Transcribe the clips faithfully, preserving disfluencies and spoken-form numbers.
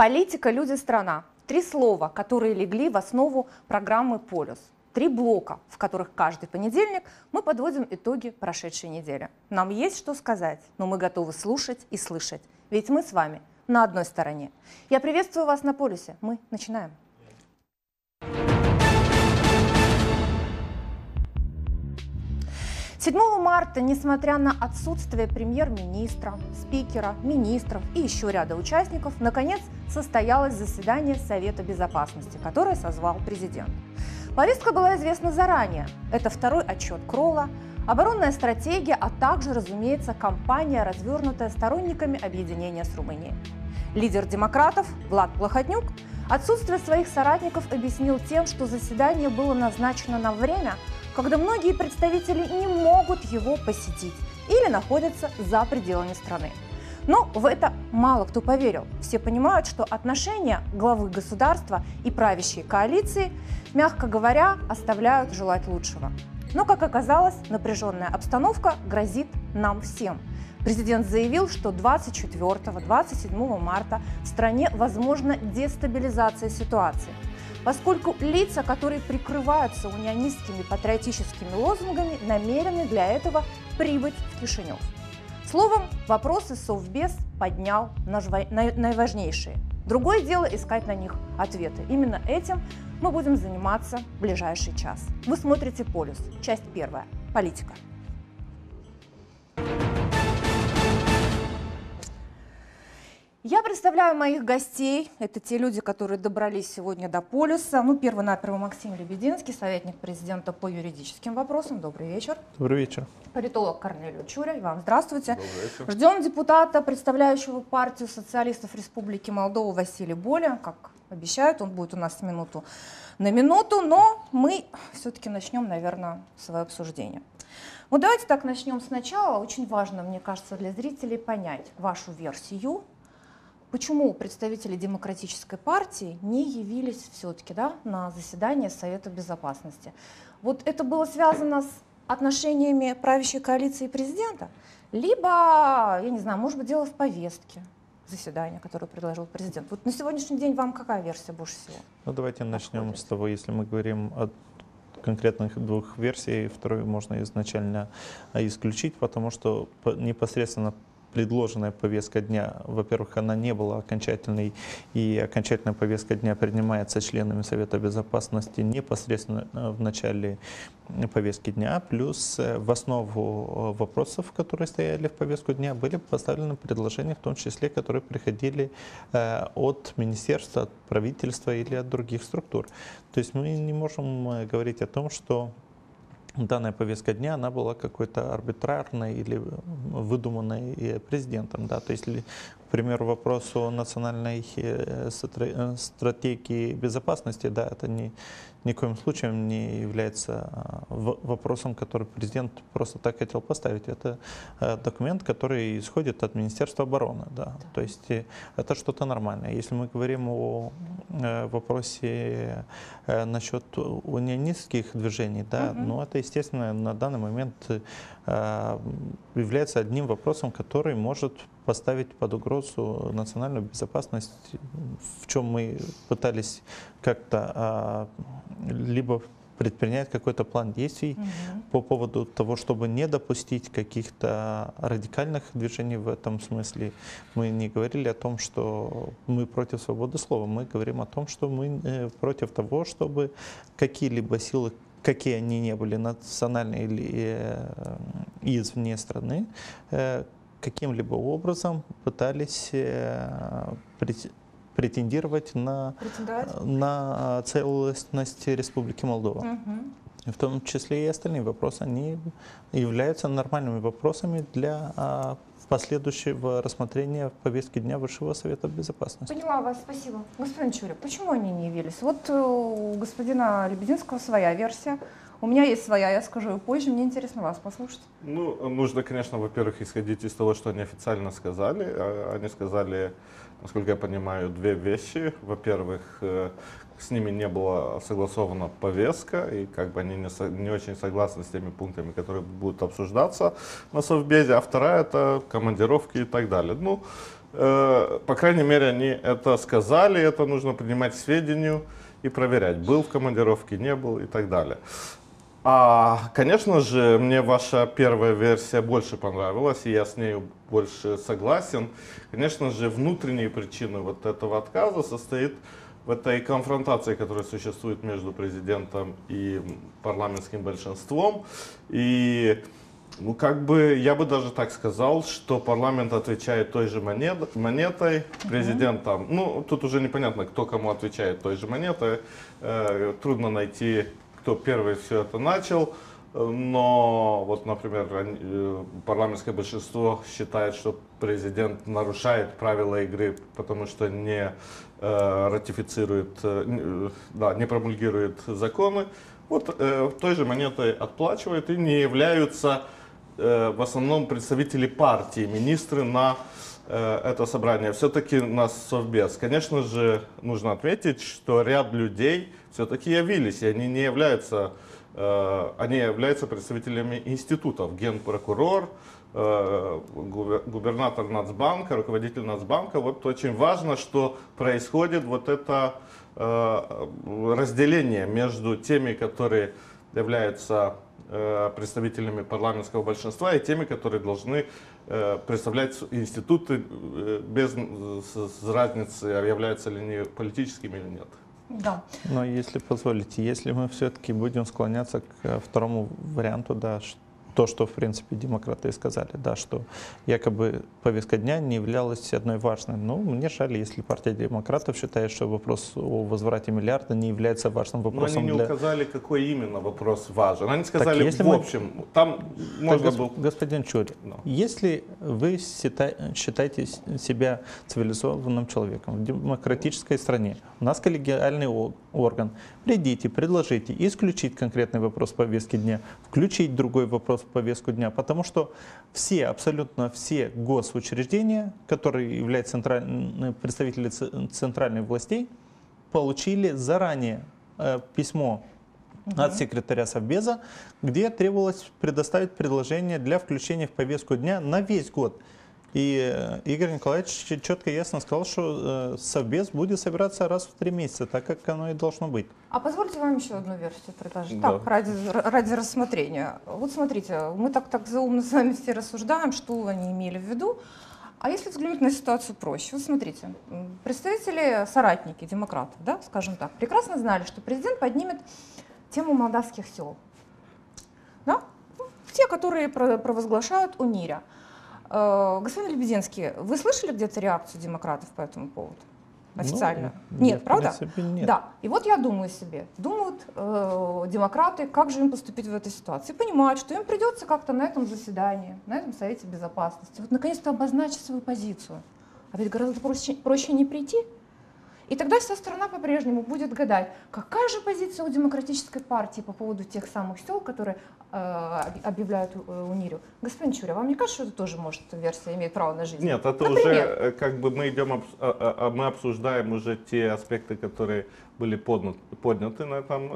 Политика, люди, страна. Три слова, которые легли в основу программы «Полюс». Три блока, в которых каждый понедельник мы подводим итоги прошедшей недели. Нам есть что сказать, но мы готовы слушать и слышать. Ведь мы с вами на одной стороне. Я приветствую вас на «Полюсе». Мы начинаем. седьмого марта, несмотря на отсутствие премьер-министра, спикера, министров и еще ряда участников, наконец состоялось заседание Совета Безопасности, которое созвал президент. Повестка была известна заранее. Это второй отчет Кролла, оборонная стратегия, а также, разумеется, кампания, развернутая сторонниками объединения с Румынией. Лидер демократов Влад Плохотнюк отсутствие своих соратников объяснил тем, что заседание было назначено на время, когда многие представители не могут его посетить или находятся за пределами страны. Но в это мало кто поверил. Все понимают, что отношения главы государства и правящей коалиции, мягко говоря, оставляют желать лучшего. Но, как оказалось, напряженная обстановка грозит нам всем. Президент заявил, что двадцать четвёртого — двадцать седьмого марта в стране возможна дестабилизация ситуации, поскольку лица, которые прикрываются унионистскими патриотическими лозунгами, намерены для этого прибыть в Кишинев. Словом, вопросы Совбез поднял наиважнейшие. Другое дело искать на них ответы. Именно этим мы будем заниматься в ближайший час. Вы смотрите «Полюс», часть первая. Политика. Я представляю моих гостей. Это те люди, которые добрались сегодня до «Полюса». Ну, первый-наперво Максим Лебединский, советник президента по юридическим вопросам. Добрый вечер. Добрый вечер. Политолог Корнелий Чуря. Вам здравствуйте. Добрый вечер. Ждем депутата, представляющего партию социалистов Республики Молдова Василия Боля. Как обещают, он будет у нас с минуту на минуту. Но мы все-таки начнем, наверное, свое обсуждение. Ну, давайте так начнем сначала. Очень важно, мне кажется, для зрителей понять вашу версию. Почему представители Демократической партии не явились все-таки, да, на заседание Совета Безопасности? Вот это было связано с отношениями правящей коалиции и президента? Либо, я не знаю, может быть, дело в повестке заседания, которое предложил президент. Вот на сегодняшний день вам какая версия больше всего? Ну, давайте начнем с того, если мы говорим о конкретных двух версий, вторую можно изначально исключить, потому что непосредственно предложенная повестка дня, во-первых, она не была окончательной, и окончательная повестка дня принимается членами Совета Безопасности непосредственно в начале повестки дня, плюс в основу вопросов, которые стояли в повестку дня, были поставлены предложения, в том числе, которые приходили от министерства, от правительства или от других структур. То есть мы не можем говорить о том, что данная повестка дня, она была какой-то арбитрарной или выдуманной президентом. Да? То есть, к примеру, вопрос о национальной стратегии безопасности, да, это ни, ни в коем случае не является вопросом, который президент просто так хотел поставить. Это документ, который исходит от Министерства обороны. Да? То есть это что-то нормальное. Если мы говорим о вопросе насчет унионистских движений, да, угу. ну, это, естественно, на данный момент является одним вопросом, который может поставить под угрозу национальную безопасность, в чем мы пытались как-то либо предпринять какой-то план действий угу. по поводу того, чтобы не допустить каких-то радикальных движений в этом смысле. Мы не говорили о том, что мы против свободы слова, мы говорим о том, что мы против того, чтобы какие-либо силы, какие они не были, национальные или извне страны, каким-либо образом пытались претендировать на, на целостность Республики Молдова. Угу. В том числе и остальные вопросы, они являются нормальными вопросами для последующего рассмотрения в повестке дня Высшего Совета Безопасности. Поняла вас, спасибо. Господин Чуря, почему они не явились? Вот у господина Лебединского своя версия. У меня есть своя, я скажу ее позже, мне интересно вас послушать. Ну, нужно, конечно, во-первых, исходить из того, что они официально сказали. Они сказали, насколько я понимаю, две вещи. Во-первых, с ними не была согласована повестка, и как бы они не, со, не очень согласны с теми пунктами, которые будут обсуждаться на Совбезе. А вторая — это командировки и так далее. Ну, э, по крайней мере, они это сказали, это нужно принимать к сведению и проверять, был в командировке, не был и так далее. А, конечно же, мне ваша первая версия больше понравилась, и я с ней больше согласен. Конечно же, внутренние причины вот этого отказа состоит в этой конфронтации, которая существует между президентом и парламентским большинством. И, ну, как бы, я бы даже так сказал, что парламент отвечает той же монет, монетой, президент там, ну, тут уже непонятно, кто кому отвечает той же монетой, э, трудно найти, кто первый все это начал, но вот, например, парламентское большинство считает, что президент нарушает правила игры, потому что не э, ратифицирует, э, да, не промульгирует законы. Вот э, той же монетой отплачивают и не являются э, в основном представители партии, министры на э, это собрание. Все-таки у нас Совбез. Конечно же, нужно отметить, что ряд людей все-таки явились, и они не являются, э, они являются представителями институтов. Генпрокурор, э, губернатор Нацбанка, руководитель Нацбанка. Вот очень важно, что происходит вот это э, разделение между теми, которые являются э, представителями парламентского большинства, и теми, которые должны э, представлять институты э, без с, с разницы, являются ли они политическими или нет. Да. Но если позволите, если мы все-таки будем склоняться к второму варианту, да, то, что, в принципе, демократы и сказали, да, что якобы повестка дня не являлась одной важной. Ну, мне жаль, если партия демократов считает, что вопрос о возврате миллиарда не является важным вопросом. Но они не для... указали, какой именно вопрос важен. Они сказали, так, если в общем, мы... там можно так, было... Господин Чури, no. если вы считаете себя цивилизованным человеком в демократической стране, у нас коллегиальный орган, придите, предложите исключить конкретный вопрос повестки дня, включить другой вопрос в повестку дня, потому что все, абсолютно все госучреждения, которые являются центральными представителями центральных властей, получили заранее э, письмо угу. от секретаря Совбеза, где требовалось предоставить предложение для включения в повестку дня на весь год. И Игорь Николаевич четко и ясно сказал, что Совбез будет собираться раз в три месяца, так как оно и должно быть. А позвольте вам еще одну версию предложить, да. так, ради, ради рассмотрения. Вот смотрите, мы так, так заумно с вами все рассуждаем, что они имели в виду. А если взглянуть на ситуацию проще, вот смотрите, представители, соратники демократов, да, скажем так, прекрасно знали, что президент поднимет тему молдавских сел. Да? Те, которые провозглашают УНИРя. Господин Лебединский, вы слышали где-то реакцию демократов по этому поводу? Официально? Ну, нет, правда? Нет. Да. И вот я думаю себе, думают э, демократы, как же им поступить в этой ситуации. Понимают, что им придется как-то на этом заседании, на этом Совете Безопасности, вот наконец-то обозначить свою позицию. А ведь гораздо проще, проще не прийти. И тогда вся страна по-прежнему будет гадать, какая же позиция у демократической партии по поводу тех самых сел, которые э, объявляют УНИРю. Господин Чуря, вам не кажется, что это тоже, может, версия имеет право на жизнь? Нет, это Например? уже как бы мы идем, мы обсуждаем уже те аспекты, которые были подняты, подняты на этом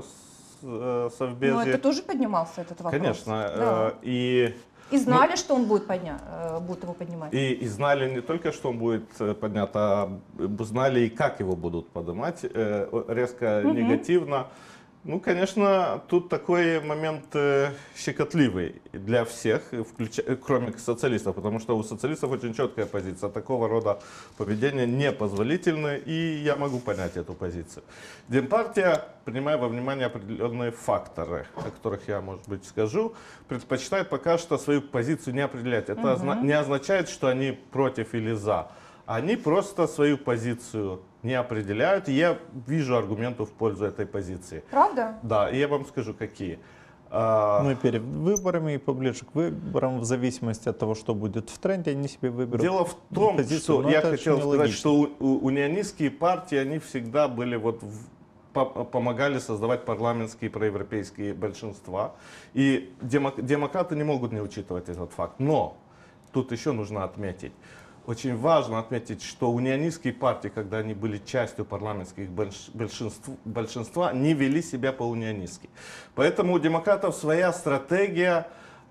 Совбезе. Но это тоже поднимался, этот вопрос. Конечно. Да. И... И знали, ну, что он будет, подня... будет его поднимать. И, и знали не только, что он будет поднят, а знали и как его будут поднимать, резко угу. негативно. Ну, конечно, тут такой момент э, щекотливый для всех, включ... кроме социалистов, потому что у социалистов очень четкая позиция. Такого рода поведение непозволительно, и я могу понять эту позицию. Демпартия, принимая во внимание определенные факторы, о которых я, может быть, скажу, предпочитает пока что свою позицию не определять. Это угу. не означает, что они против или за. Они просто свою позицию не определяют, и я вижу аргументов в пользу этой позиции. Правда? Да, и я вам скажу, какие. Ну и перед выборами и поближе к выборам, в зависимости от того, что будет в тренде, они себе выберут. Дело в том, позицию, что я хотел сказать, что у, у, унионистские партии, они всегда были вот в, по, помогали создавать парламентские проевропейские большинства. И демок, демократы не могут не учитывать этот факт. Но тут еще нужно отметить. Очень важно отметить, что унионистские партии, когда они были частью парламентских большинств, большинства, не вели себя по-унионистски. Поэтому у демократов своя стратегия, э,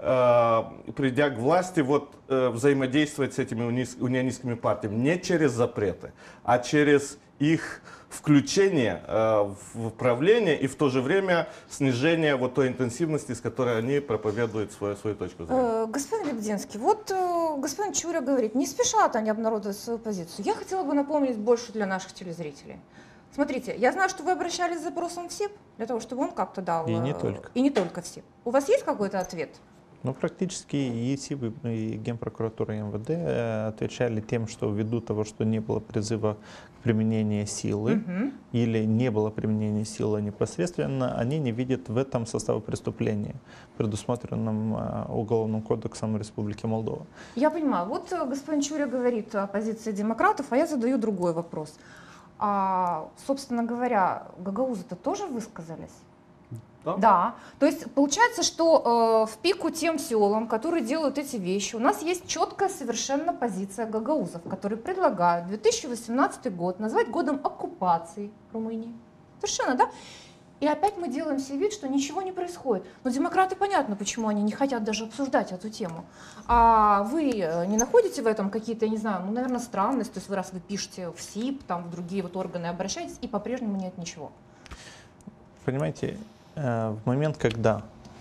э, придя к власти, вот, э, взаимодействовать с этими уни- унионистскими партиями не через запреты, а через их включение э, в правление и в то же время снижение вот той интенсивности, с которой они проповедуют свою, свою точку зрения. Э, господин Лебединский, вот э, господин Чуря говорит, не спешат они обнародовать свою позицию. Я хотела бы напомнить больше для наших телезрителей. Смотрите, я знаю, что вы обращались с запросом в СИП, для того, чтобы он как-то дал... И не э, только. И не только в СИП. У вас есть какой-то ответ? Ну, практически и СИБ, и Генпрокуратура, и МВД э, отвечали тем, что ввиду того, что не было призыва к применению силы, Мгм. или не было применения силы непосредственно, они не видят в этом состава преступления, предусмотренном э, Уголовным кодексом Республики Молдова. Я понимаю. Вот э, господин Чуря говорит о позиции демократов, а я задаю другой вопрос. А, собственно говоря, гагаузы-то тоже высказались? Да? Да. То есть получается, что э, в пику тем селам, которые делают эти вещи, у нас есть четкая совершенно позиция гагаузов, которые предлагают две тысячи восемнадцатый год назвать годом оккупации Румынии. Совершенно, да? И опять мы делаем себе вид, что ничего не происходит. Но демократы, понятно, почему они не хотят даже обсуждать эту тему. А вы э, не находите в этом какие-то, я не знаю, ну, наверное, странности? То есть вы раз вы пишете в СИП, там, в другие вот органы обращаетесь, и по-прежнему нет ничего. Понимаете, э, в момент, когда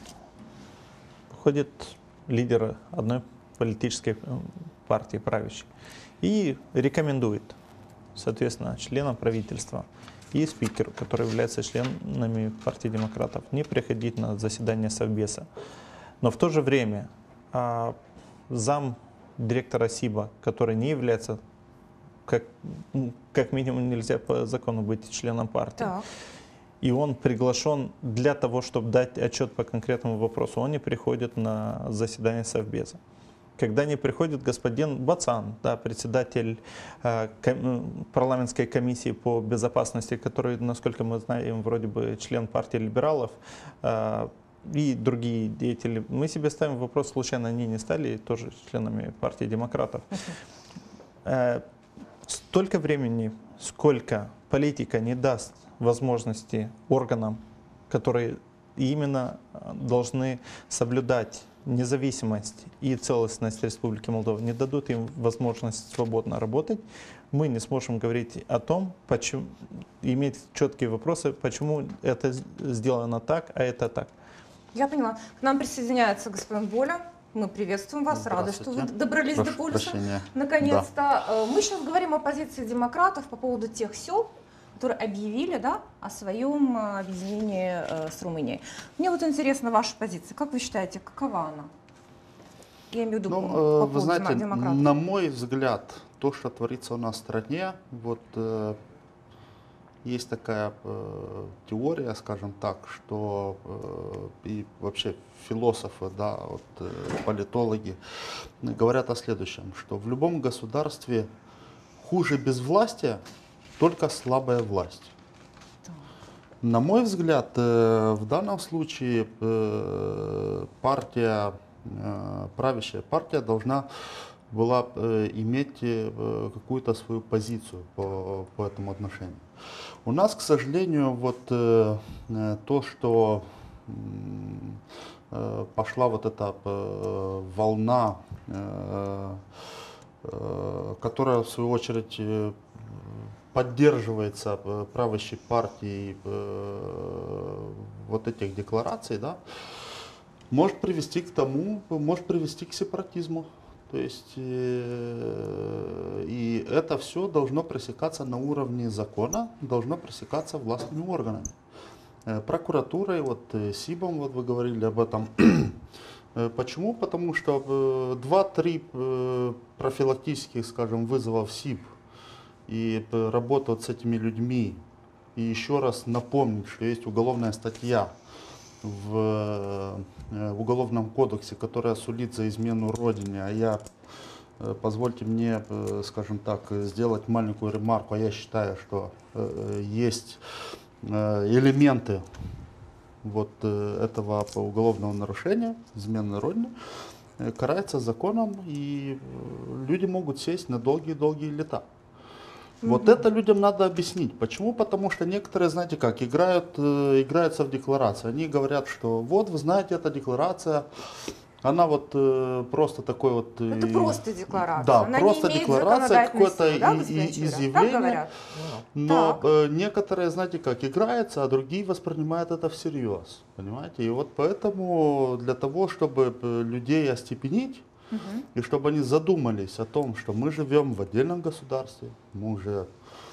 выходит лидер одной политической э, партии правящей и рекомендует, соответственно, членам правительства и спикеру, который является членами партии демократов, не приходить на заседание Совбеза. Но в то же время а, зам директора СИБа, который не является, как, ну, как минимум нельзя по закону быть членом партии, Так. и он приглашен для того, чтобы дать отчет по конкретному вопросу, он не приходит на заседание Совбеза. Когда не приходит господин Бацан, да, председатель э, ком, парламентской комиссии по безопасности, который, насколько мы знаем, вроде бы член партии либералов, э, и другие деятели, мы себе ставим вопрос, случайно они не стали тоже членами партии демократов. Э, столько времени, сколько политика не даст возможности органам, которые именно должны соблюдать независимость и целостность Республики Молдова, не дадут им возможность свободно работать, мы не сможем говорить о том, почему, иметь четкие вопросы, почему это сделано так, а это так. Я поняла. К нам присоединяется господин Боля. Мы приветствуем вас, рады, что вы добрались Прошу до полюса. прощения. Наконец-то. Да. Мы сейчас говорим о позиции демократов по поводу тех сел, которые объявили, да, о своем объединении э, с Румынией. Мне вот интересна ваша позиция. Как вы считаете, какова она? Я имею в виду Ну, по, э, по вы поводу знаете, демократов. на мой взгляд, то, что творится у нас в стране, вот э, есть такая э, теория, скажем так, что э, и вообще философы, да, вот, э, политологи говорят о следующем, что в любом государстве хуже безвластия только слабая власть. На мой взгляд, э, в данном случае э, партия, э, правящая партия должна была э, иметь э, какую-то свою позицию по, по этому отношению. У нас, к сожалению, вот э, э, то, что э, пошла вот эта э, волна, э, э, которая в свою очередь э, поддерживается э, правящей партией э, вот этих деклараций, да, может привести к тому, может привести к сепаратизму. То есть э, и это все должно пресекаться на уровне закона, должно пресекаться властными органами. Э, прокуратурой, вот э, СИБом, вот вы говорили об этом. э, почему? Потому что э, два-три э, профилактических, скажем, вызова в СИБ и э, работа вот с этими людьми, и еще раз напомнить, что есть уголовная статья в, в Уголовном кодексе, которая сулит за измену Родине, а я, позвольте мне, скажем так, сделать маленькую ремарку, а я считаю, что есть элементы вот этого уголовного нарушения, измены Родине, карается законом, и люди могут сесть на долгие-долгие лета. Вот это людям надо объяснить. Почему? Потому что некоторые, знаете как, играют, э, играются в декларации. Они говорят, что вот, вы знаете, эта декларация Она вот э, просто такой вот... э, Это просто декларация. Да, Она просто не имеет декларация, законодательной какое-то силы, да, и- господин и- Чурин? Так изъявление. говорят? Но Так. э, некоторые, знаете, как играются, а другие воспринимают это всерьез. Понимаете? И вот поэтому для того, чтобы э, людей остепенить, Мгм. и чтобы они задумались о том, что мы живем в отдельном государстве, мы уже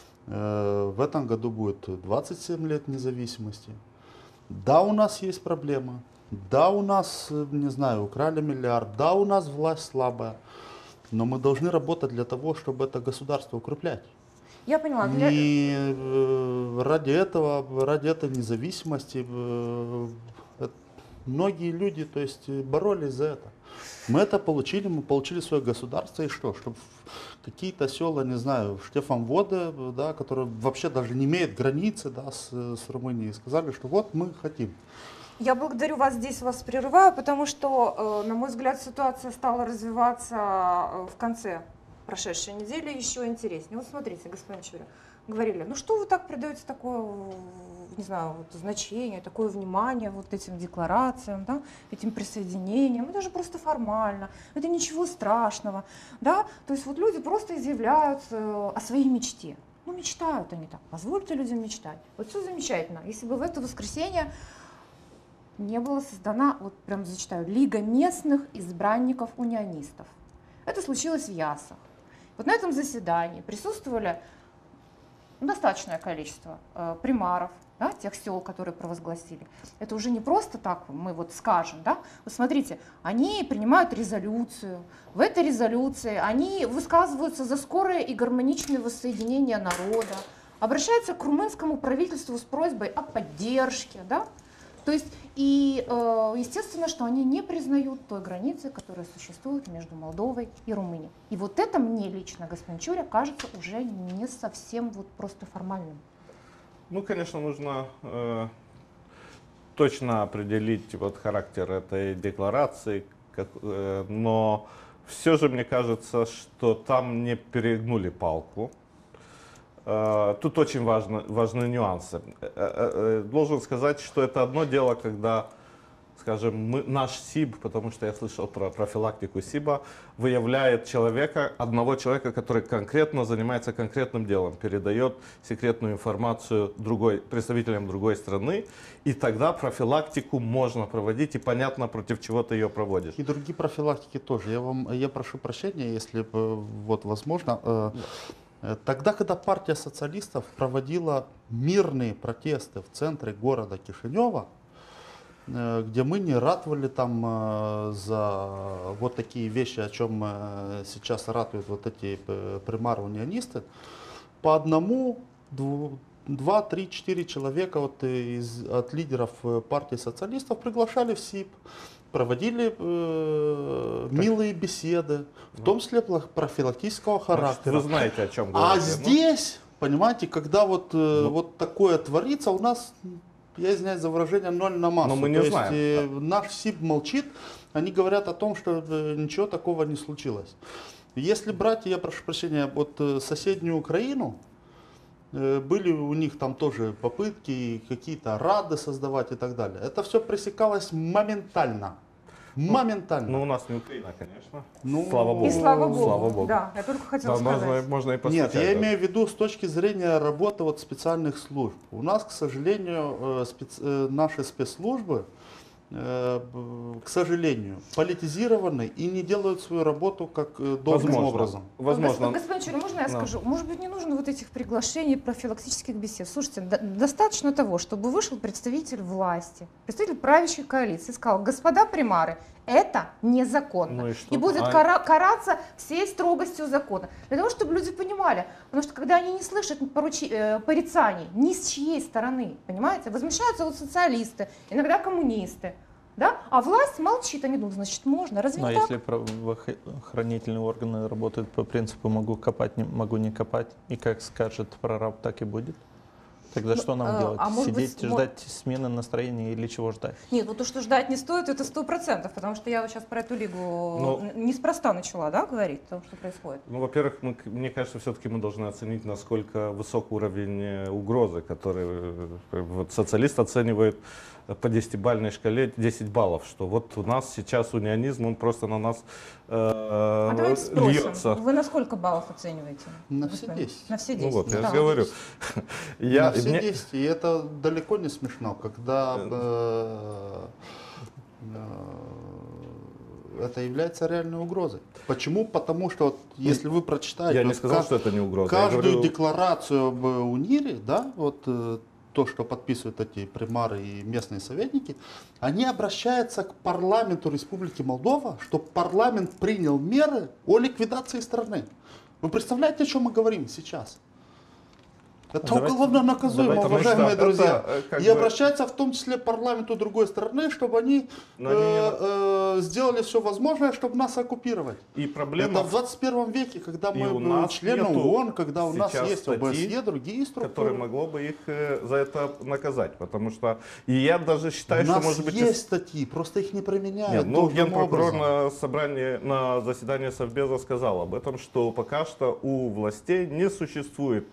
э, в этом году будет двадцать семь лет независимости. Да, у нас есть проблемы. Да, у нас, э, не знаю, украли миллиард. Да, у нас власть слабая. Но мы должны работать для того, чтобы это государство укреплять. Я поняла. Для... И э, ради этого, ради этой независимости э, э, многие люди, то есть, э, боролись за это. Мы это получили, мы получили свое государство, и что? Чтобы какие-то села, не знаю, Штефанводы, да, которые вообще даже не имеют границы, да, с, с Румынией, сказали, что вот мы хотим. Я благодарю вас, здесь вас прерываю, потому что, э, на мой взгляд, ситуация стала развиваться э, в конце прошедшей недели еще интереснее. Вот смотрите, господин Чурин, говорили, ну что вы так придаете такое, не знаю, вот значение, такое внимание вот этим декларациям, да, этим присоединениям, это же просто формально, это ничего страшного, да, то есть вот люди просто изъявляют э, о своей мечте. Ну, мечтают они так, позвольте людям мечтать. Вот все замечательно. Если бы в это воскресенье не была создана, вот прям зачитаю, Лига местных избранников унионистов. Это случилось в Ясах. Вот на этом заседании присутствовали достаточное количество э, примаров, да, тех сел, которые провозгласили. Это уже не просто так мы вот скажем, да. Вот смотрите, они принимают резолюцию. В этой резолюции они высказываются за скорое и гармоничное воссоединение народа, обращаются к румынскому правительству с просьбой о поддержке, да. То есть, и э, естественно, что они не признают той границы, которая существует между Молдовой и Румынией. И вот это мне лично, господин Чурин, кажется уже не совсем вот просто формальным. Ну, конечно, нужно э, точно определить вот характер этой декларации, как, э, но все же мне кажется, что там не перегнули палку. Тут очень важно, важны нюансы. Должен сказать, что это одно дело, когда, скажем, мы, наш СИБ, потому что я слышал про профилактику СИБа, выявляет человека, одного человека, который конкретно занимается конкретным делом, передает секретную информацию другой, представителям другой страны, и тогда профилактику можно проводить, и понятно, против чего ты ее проводишь. И другие профилактики тоже. Я, вам, я прошу прощения, если вот возможно. Тогда, когда партия социалистов проводила мирные протесты в центре города Кишинева, где мы не ратовали там за вот такие вещи, о чем сейчас ратуют вот эти примары-унионисты, по одному, два, три, четыре человека вот из, от лидеров партии социалистов приглашали в СИБ, проводили э, милые беседы, в том числе профилактического характера. Значит, вы знаете, о чем А говорите. здесь, понимаете, когда вот, э, ну, вот такое творится, у нас, я извиняюсь за выражение, ноль на массу. Но мы не То знаем. есть э, наш СИБ молчит, они говорят о том, что э, ничего такого не случилось. Если брать, я прошу прощения, вот э, соседнюю Украину, были у них там тоже попытки какие-то рады создавать и так далее. Это все пресекалось моментально. Моментально. Ну, у нас не Украина, конечно. Ну, слава богу. И слава богу. Слава богу. Да, я только хотела Да, сказать. можно, можно и Нет, постучать, я да. имею в виду с точки зрения работы вот специальных служб. У нас, к сожалению, э, спец... э, наши спецслужбы, э, к сожалению, политизированы и не делают свою работу как э, должным Возможно. образом. Возможно. Гос- Господин Чурин, можно я Да. скажу? Может быть, не нужно вот этих приглашений, профилактических бесед. Слушайте, до- достаточно того, чтобы вышел представитель власти, представитель правящей коалиции, и сказал: господа примары, это незаконно. Ну и что? будет А- кара- караться всей строгостью закона. Для того, чтобы люди понимали. Потому что когда они не слышат поручи- э, порицаний ни с чьей стороны, понимаете, возмущаются вот социалисты, иногда коммунисты. Да? А власть молчит, они думают, значит, можно. Разве Но не так? если правоохранительные органы работают по принципу «могу копать, не, могу не копать», и как скажет прораб, так и будет, тогда Ну, что нам э, делать? а может быть, Сидеть, мо- ждать смены настроения или чего ждать? Нет, вот то, что ждать не стоит, это сто процентов, потому что я вот сейчас про эту лигу Ну, н- неспроста начала, да, говорить о том, что происходит. Ну, во-первых, мы, мне кажется, все-таки мы должны оценить, насколько высок уровень э, угрозы, который э, вот, социалист оценивает по десятибалльной шкале десять баллов, что вот у нас сейчас унионизм, он просто на нас э, А давайте спросим, льется. вы на сколько баллов оцениваете? На все десять. На все Ну десять. вот, я Да. же говорю. Я, На все мне- десять. И это далеко не смешно, когда э, э, это является реальной угрозой. Почему? Потому что вот, если вы прочитаете я не вот сказал, ка- что это не угроза. Я каждую говорю, декларацию об УНИРе, да, вот э, то, что подписывают эти примары и местные советники, они обращаются к парламенту Республики Молдова, чтобы парламент принял меры о ликвидации страны. Вы представляете, о чем мы говорим сейчас? Это Давайте- уголовно наказуемо, давайте, потому что уважаемые это, друзья. э, как И бы- обращаются в том числе к парламенту другой страны, чтобы они, Но они э, э, сделали все возможное, чтобы нас оккупировать. И проблема, Это в двадцать первом веке, когда И мы у э, нас члены нету ООН, когда у нас сейчас есть статьи, ОБСЕ, другие структуры. которое могло бы их э, за это наказать. Потому что, и я даже считаю, У что нас может быть... есть статьи, просто их не применяют. Нет, ну, должным генпрокурор образом. на собрании, на заседании Совбеза сказал об этом, что пока что у властей не существует,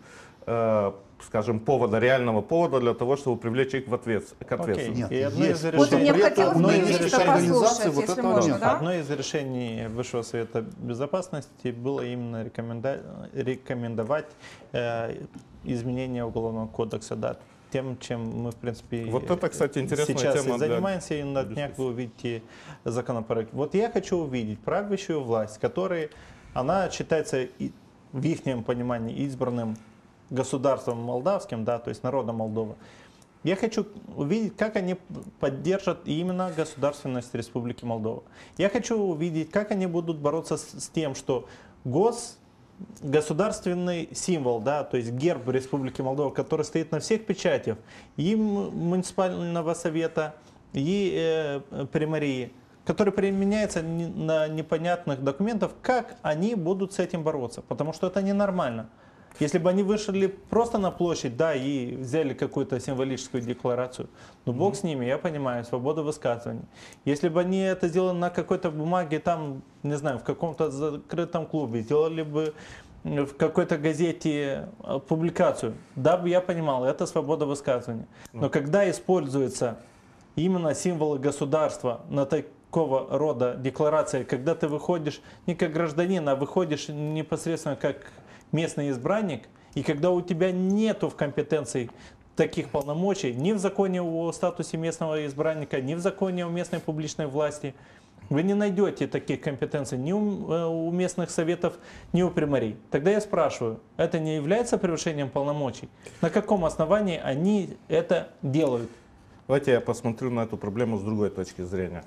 э, скажем, повода, реального повода для того, чтобы привлечь их в ответ, к ответственности. Нет, И одно есть. из Вот мне решений- хотелось одно бы из юриста решений- послушать, вот если этого можно, нет. да? Одно из решений Высшего совета безопасности было именно рекоменда- рекомендовать э, изменение Уголовного кодекса, да, тем, чем мы, в принципе, Вот это, кстати, интересная сейчас тема и для занимаемся, и на днях вы увидите законопроект. Вот я хочу увидеть правящую власть, которая, она считается и- в их понимании избранным государством молдавским, да, то есть народом Молдовы. Я хочу увидеть, как они поддержат именно государственность Республики Молдова. Я хочу увидеть, как они будут бороться с, с тем, что гос, государственный символ, да, то есть герб Республики Молдова, который стоит на всех печатях, и м- муниципального совета, и э, примарии, который применяется не- на непонятных документах, как они будут с этим бороться, потому что это ненормально. Если бы они вышли просто на площадь, да, и взяли какую-то символическую декларацию, ну бог с ними, я понимаю, свобода высказывания. Если бы они это сделали на какой-то бумаге, там, не знаю, в каком-то закрытом клубе, сделали бы в какой-то газете э, публикацию, да, бы я понимал, это свобода высказывания. Но когда используются именно символы государства на такого рода декларации, когда ты выходишь не как гражданин, а выходишь непосредственно как местный избранник, и когда у тебя нету в компетенции таких полномочий ни в законе о статусе местного избранника, ни в законе о местной публичной власти, вы не найдете таких компетенций ни у, э, у местных советов, ни у примарий. Тогда я спрашиваю, это не является превышением полномочий? На каком основании они это делают? Давайте я посмотрю на эту проблему с другой точки зрения.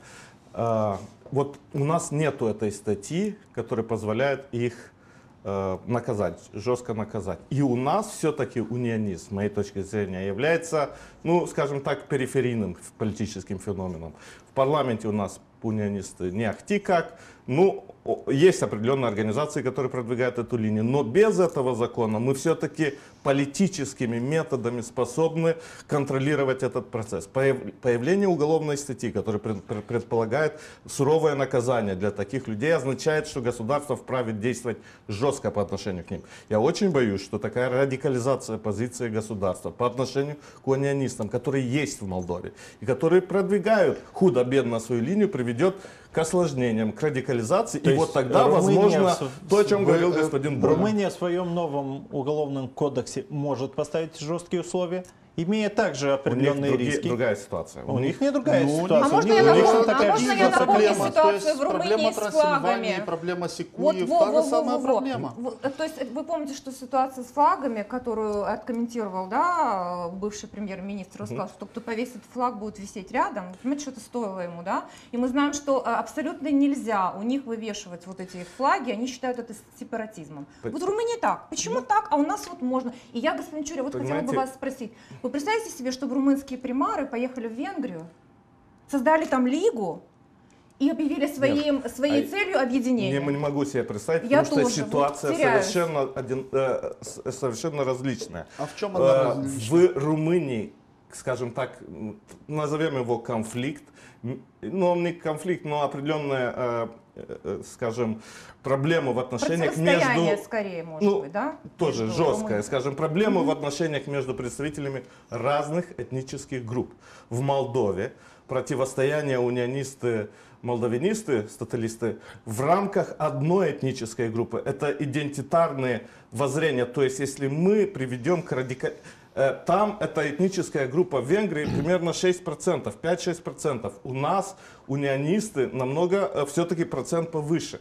А, вот у нас нету этой статьи, которая позволяет их э, наказать, жестко наказать. И у нас все-таки унионизм, с моей точки зрения, является, ну, скажем так, периферийным политическим феноменом. В парламенте у нас унионисты не ахти как. Ну, есть определенные организации, которые продвигают эту линию, но без этого закона мы все-таки политическими методами способны контролировать этот процесс. Появление уголовной статьи, которая предполагает суровое наказание для таких людей, означает, что государство вправе действовать жестко по отношению к ним. Я очень боюсь, что такая радикализация позиции государства по отношению к унионистам, которые есть в Молдове, и которые продвигают худо-бедно свою линию, приведет к осложнениям, к радикализации. То и есть вот тогда, Румыния возможно, в- то, о чем в- говорил э, господин Бон. Румыния в своем новом уголовном кодексе может поставить жесткие условия, имея также У них определенные други- риски. другая ситуация. У них не другая Ну, ситуация. А у можно них я напомню- точно а такая можно же я напомню проблема. ситуацию то есть в Румынии проблема с Трансильвании, флагами? проблема Вот, Сикуев, во, та во, же самая во, во, во. проблема. Вот, то есть вы помните, что ситуация с флагами, которую откомментировал, да, бывший премьер-министр, рассказал, что кто повесит флаг, будет висеть рядом. Понимаете, что это стоило ему, да? И мы знаем, что а, абсолютно нельзя у них вывешивать вот эти флаги, они считают это сепаратизмом. Пон- Вот в Румынии так. Почему так, а у нас вот можно? И я, господин Чуря, вот хотела бы Понимаете- вас спросить. Вы представляете себе, чтобы румынские примары поехали в Венгрию, создали там лигу и объявили своим, своей а целью объединение? Не, не могу себе представить, Я потому тоже, что вот ситуация теряюсь. совершенно, один, э, с- совершенно различная. А в чем Э, она различна? В Румынии, скажем так, м, назовем его конфликт, м, ну он не конфликт, но определенная э, скажем, проблему в отношениях Противостояние между... скорее, может ну, быть, да? Тоже Между жесткое, Румынией. скажем, проблему в отношениях между представителями разных этнических групп. В Молдове противостояние унионисты, молдавинисты, статалисты в рамках одной этнической группы. Это идентитарные воззрения. То есть, если мы приведем к радикаль... Там эта этническая группа в Венгрии примерно шесть процентов, пять-шесть процентов. У нас унионисты намного все-таки процент повыше.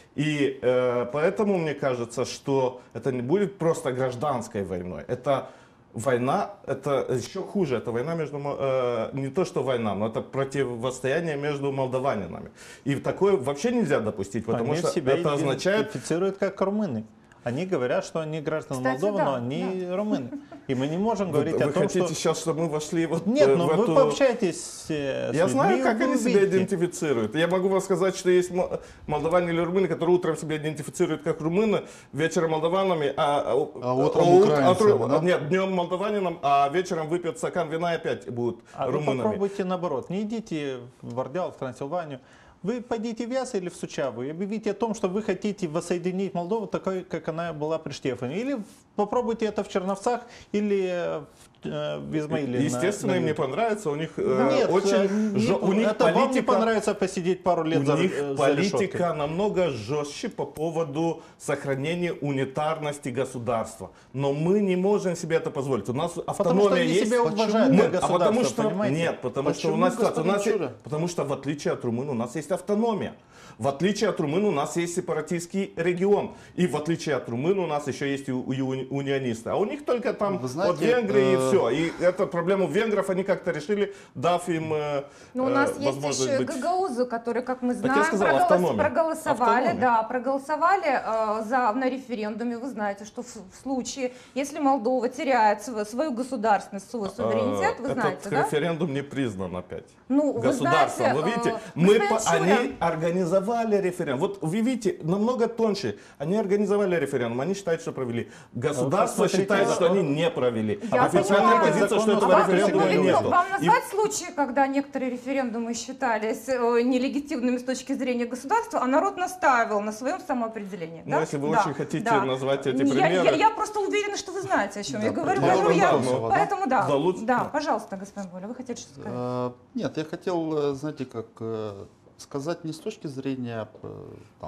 И э, поэтому мне кажется, что это не будет просто гражданской войной. Это война, это еще хуже, это война между, э, не то что война, но это противостояние между молдаванинами. И такое вообще нельзя допустить, потому Они что себя это означает... идентифицируют как румыны. Они говорят, что они граждане Кстати, Молдовы, да, но они да. румыны. И мы не можем Вы, говорить вы о том, хотите что... сейчас, чтобы мы вошли вот Нет, э, но в вы эту... пообщаетесь э, с Я людьми, знаю, как вы они себя увидите. идентифицируют. Я могу вам сказать, что есть мо- молдаване или румыны, которые утром себя идентифицируют как румыны, вечером молдаванами, а, а, А утром ут- украинцами, утром- да? Нет, днем молдаванином, а вечером выпьют стакан вина и опять будут А вы румынами. попробуйте наоборот. Не идите в Бордял, в Трансильванию. Вы пойдите в Ясы или в Сучаву и объявите о том, что вы хотите воссоединить Молдову такой, как она была при Штефане. Или попробуйте это в Черновцах или в, э, в Измаиле. Естественно, на, на им не юге. понравится, у них э, Нет, очень... э, жё- не- у них это вам не политика... понравится посидеть пару лет У за, них э, за политика решеткой. намного жестче по поводу сохранения унитарности государства. Но мы не можем себе это позволить. У нас Потому автономия что они есть. себя уважают Мы- как а государство, потому что понимаете? нет, потому что у Почему, нас ситуация, у нас господин есть- Чура? потому что в отличие от румын у нас есть автономия. В отличие от румын у нас есть сепаратистский регион. И в отличие от румын у нас еще есть и у- и у- унионисты. А у них только там Вы знаете, от Венгрии и э, все. И эту проблему венгров они как-то решили, дав им э, Но у нас э, есть возможность еще быть... Гагаузы, которые, как мы я знаем, сказал, проголос- автономия. проголосовали, Автономия. да, проголосовали э, за, на референдуме. Вы знаете, что в, в случае, если Молдова теряет свою, свою государственность, свой суверенитет, вы Этот знаете, да? референдум не признан опять. Ну, вы Государством. знаете, Вы видите, э, мы, господин по- Чурин, они организовали референдум. Вот вы видите, намного тоньше. Они организовали референдум, они считают, что провели. Государство посмотрите, считает, а что они не провели. Я Официальная понимаю. позиция, что Закон этого о вам, референдума правительстве нет. ну, вам назвать случаи, когда некоторые референдумы считались э, нелегитимными с точки зрения государства, а народ настаивал на своем самоопределении? Ну, да? если вы Да, очень хотите да. назвать эти Я- примеры. Я, я просто уверена, что вы знаете, о чем Да, я говорю. да, Поэтому, да, я- да, ну, поэтому да, да, лучше- да, да. пожалуйста, господин Боля, вы хотите что сказать? Э, Нет, я хотел, э, знаете, как э, сказать не с точки зрения э, там,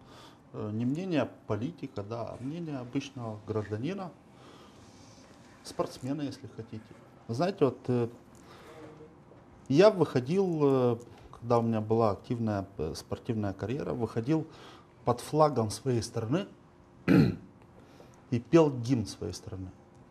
э, не мнения политика, да, а мнения обычного гражданина, спортсмена, если хотите. Знаете, вот э, я выходил, э, когда у меня была активная э, спортивная карьера, выходил под флагом своей страны и пел гимн своей страны.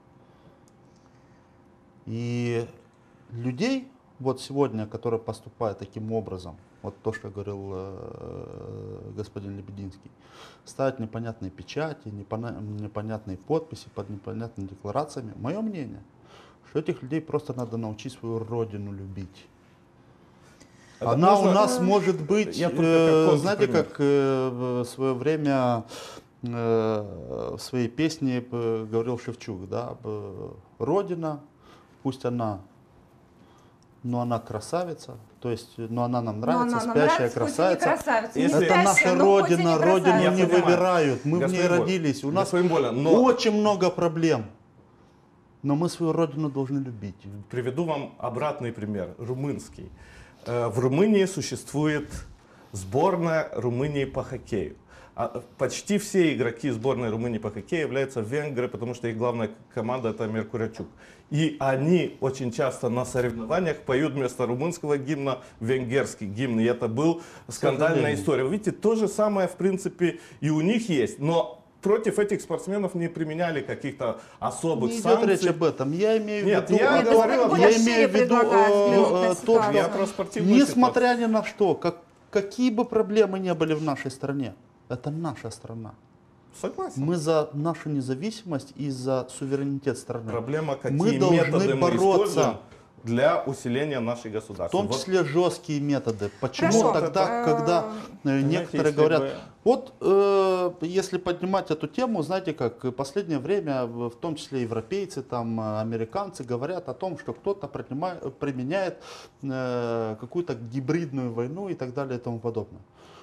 И людей, вот сегодня, которые поступают таким образом, вот то, что говорил э, господин Лебединский, ставят непонятные печати, непона- непонятные подписи под непонятными декларациями. Мое мнение, что этих людей просто надо научить свою родину любить. Это Она можно- у нас может быть, Я только э, как знаете, контрпример. как э, в свое время э, в своей песне э, говорил Шевчук, да, э, Родина, пусть она, но она красавица, то есть, но она нам Но нравится, она нам спящая нравится, хоть и не красавица. красавица, не Если- Это спящая, наша но хоть и не родина, красавица. родину Я не понимаю. выбирают, мы в ней Господин Боль, родились, у нас господин Боля, но- очень много проблем, но мы свою родину должны любить. Приведу вам обратный пример, румынский. Э, В Румынии существует сборная Румынии по хоккею. А почти все игроки сборной Румынии по хоккею являются венгры, потому что их главная команда это Меркурячук. И они очень часто на соревнованиях поют вместо румынского гимна венгерский гимн. И это был скандальная сожалению. история. Вы видите, то же самое в принципе и у них есть. Но против этих спортсменов не применяли каких-то особых Не идет санкций. речь об этом. Я имею Нет, в виду, я э, говорю об- я Более имею в шире виду предлагаю взглянуть на э, э, то, ситуацию. Я про спортивную несмотря ни на что, как, какие бы проблемы ни были в нашей стране, это наша страна. Согласен. Мы за нашу независимость и за суверенитет страны. Проблема, какие Мы должны методы мы бороться. используем для усиления нашей В государства. том Вот числе жесткие методы. Почему Хорошо. тогда, Э, когда э, Знаете, некоторые если говорят, бы- вот э, если поднимать эту тему, знаете, как в последнее время, в в том числе европейцы, там, э, американцы говорят о том, что кто-то принимает- применяет э, какую-то гибридную войну и так далее и тому подобное.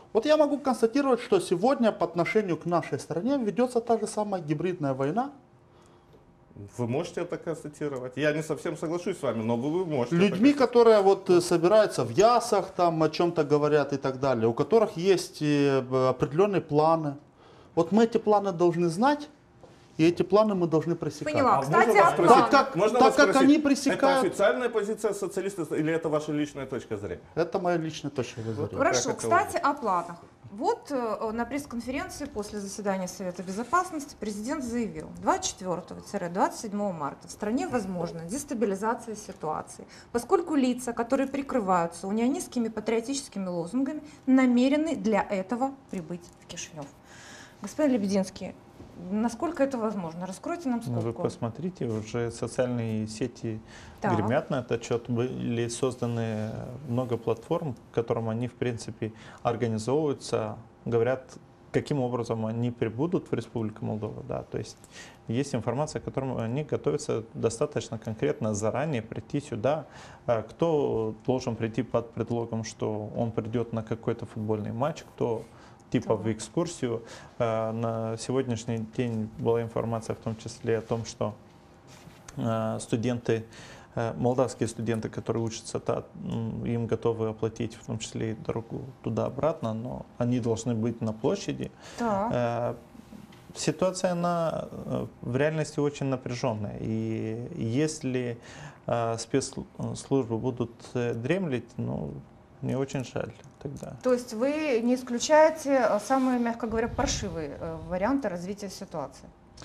Вот я могу констатировать, что сегодня по отношению к нашей стране ведется та же самая гибридная война. Вы можете это констатировать? Я не совсем соглашусь с вами, но вы, вы можете. Людьми, которые вот э, собираются в ясах, там о чем-то говорят и так далее, у которых есть э, определенные планы. Вот мы эти планы должны знать, и эти планы мы должны пресекать. Поняла. А Кстати, можно вас о спросить? планах. Так как, Можно так вас как спросить, они пресекают... Это официальная позиция социалистов или это ваша личная точка зрения? Это моя личная точка зрения. Хорошо, Как это кстати, о планах. Вот э, на пресс-конференции после заседания Совета Безопасности президент заявил, двадцать четвёртого — двадцать седьмого марта в стране возможна дестабилизация ситуации, поскольку лица, которые прикрываются унионистскими патриотическими лозунгами, намерены для этого прибыть в Кишинев. Господин Лебединский, насколько это возможно? Раскройте нам Ну, вы скобку. посмотрите, уже социальные сети Так. гремят на этот счет. Были созданы много платформ, к которым они, в принципе, организовываются, говорят, каким образом они прибудут в Республику Молдова. Да. То есть есть информация, к которой они готовятся достаточно конкретно заранее прийти сюда. Кто должен прийти под предлогом, что он придет на какой-то футбольный матч, кто типа в экскурсию. На сегодняшний день была информация в том числе о том, что студенты, молдавские студенты, которые учатся, им готовы оплатить в том числе и дорогу туда-обратно, но они должны быть на площади. Так. Ситуация она в реальности очень напряженная. И если спецслужбы будут дремлить, ну, мне очень жаль тогда. То есть вы не исключаете самые, мягко говоря, паршивые варианты развития ситуации?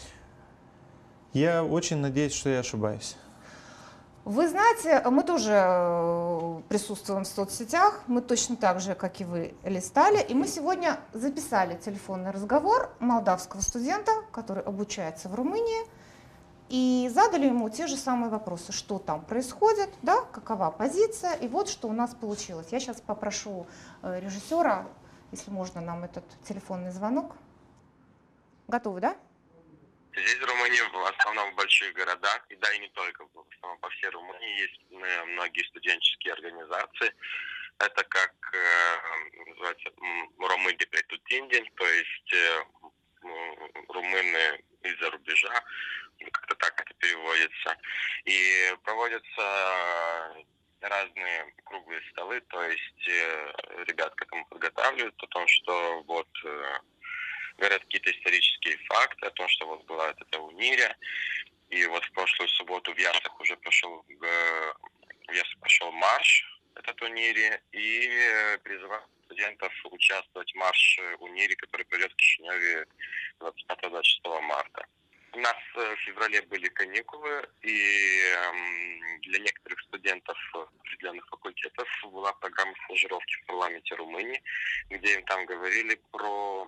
Я очень надеюсь, что я ошибаюсь. Вы знаете, мы тоже присутствуем в соцсетях, мы точно так же, как и вы, листали, и мы сегодня записали телефонный разговор молдавского студента, который обучается в Румынии, и задали ему те же самые вопросы, что там происходит, да, какова позиция, и вот что у нас получилось. Я сейчас попрошу режиссера, если можно, нам этот телефонный звонок. Готовы, да? Здесь в Румынии в основном в больших городах, и да и не только, в основном по всей Румынии есть многие студенческие организации. Это как э, называется Ромы де Претутиндень, то есть э, румыны из-за рубежа, как-то так это переводится. И проводятся разные круглые столы, то есть э, ребят к этому подготавливают, о том, что вот э, говорят какие-то исторические факты, о том, что вот была эта унирия. И вот в прошлую субботу в Ясах уже прошел, в Ясах прошел марш этот унирии, и призывают студентов участвовать в марше унирии, который пройдет в Кишиневе двадцать пятого — двадцать шестого марта. У нас в феврале были каникулы, и для некоторых студентов определенных факультетов была программа стажировки в парламенте Румынии, где им там говорили про,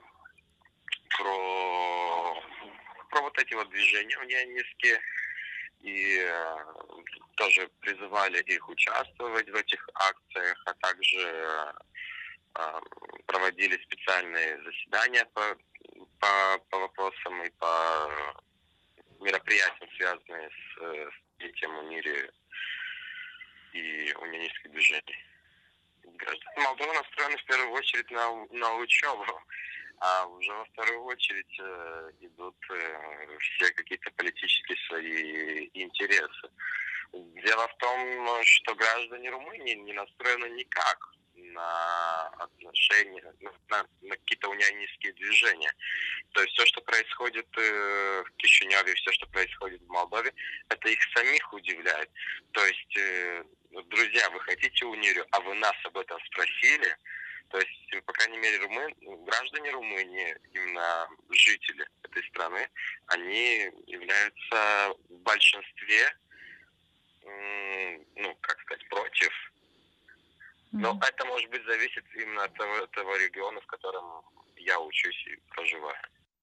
про, про вот эти вот движения унионистские, и тоже призывали их участвовать в этих акциях, а также проводили специальные заседания по, по, по вопросам и по мероприятиям, связанные с, с этим унирии и унионистских движений. Граждане Молдовы настроены в первую очередь на, на учебу, а уже во вторую очередь э, идут э, все какие-то политические свои интересы. Дело в том, что граждане Румынии не настроены никак на отношения, на, на какие-то унионистские движения. То есть все, что происходит э, в Кишиневе, все, что происходит в Молдове, это их самих удивляет. То есть, э, друзья, вы хотите унирию, а вы нас об этом спросили? То есть, по крайней мере, румын, граждане Румынии, именно жители этой страны, они являются в большинстве, э, ну, как сказать, против. Но это, может быть, зависит именно от того, того региона, в котором я учусь и проживаю.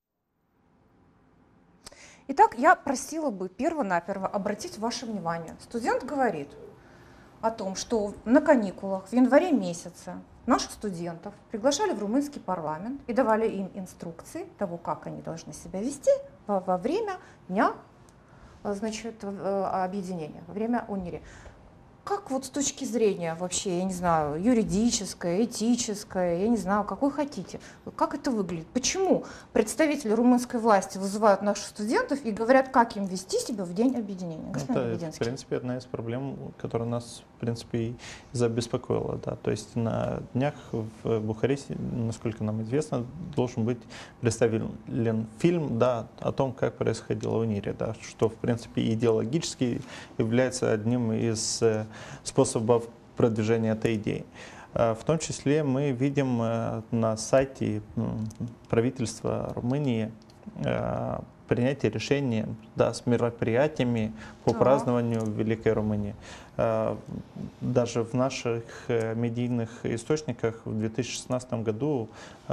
Итак, я просила бы перво-наперво обратить ваше внимание. Студент говорит о том, что на каникулах в январе месяце наших студентов приглашали в румынский парламент и давали им инструкции того, как они должны себя вести во, во время дня, значит, объединения, во время унирии. как вот с точки зрения вообще, я не знаю, юридической, этической, я не знаю, какой хотите, как это выглядит? Почему представители румынской власти вызывают наших студентов и говорят, как им вести себя в день объединения? Господин Это, Лебединский. в принципе, одна из проблем, которая нас, в принципе, и забеспокоила. Да. То есть на днях в Бухаресте, насколько нам известно, должен быть представлен фильм, да, о том, как происходило в УНИРе, да, что, в принципе, идеологически является одним из способов продвижения этой идеи. В том числе мы видим на сайте правительства Румынии принятие решения, да, с мероприятиями по Так. празднованию Великой Румынии. Даже в наших медийных источниках в две тысячи шестнадцатом году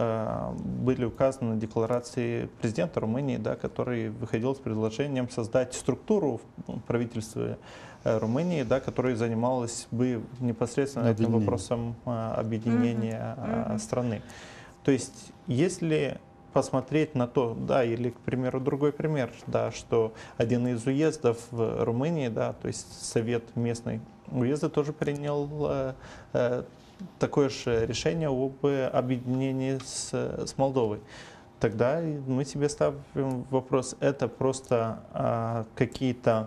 были указаны декларации президента Румынии, да, который выходил с предложением создать структуру в правительстве Румынии, да, которая занималась бы непосредственно этим Объединение. вопросом объединения Мгм. страны. То есть, если посмотреть на то, да, или, к примеру, другой пример, да, что один из уездов в Румынии, да, то есть совет местный уезда тоже принял э, э, такое же решение об объединении с, с Молдовой. Тогда мы себе ставим вопрос, это просто э, какие-то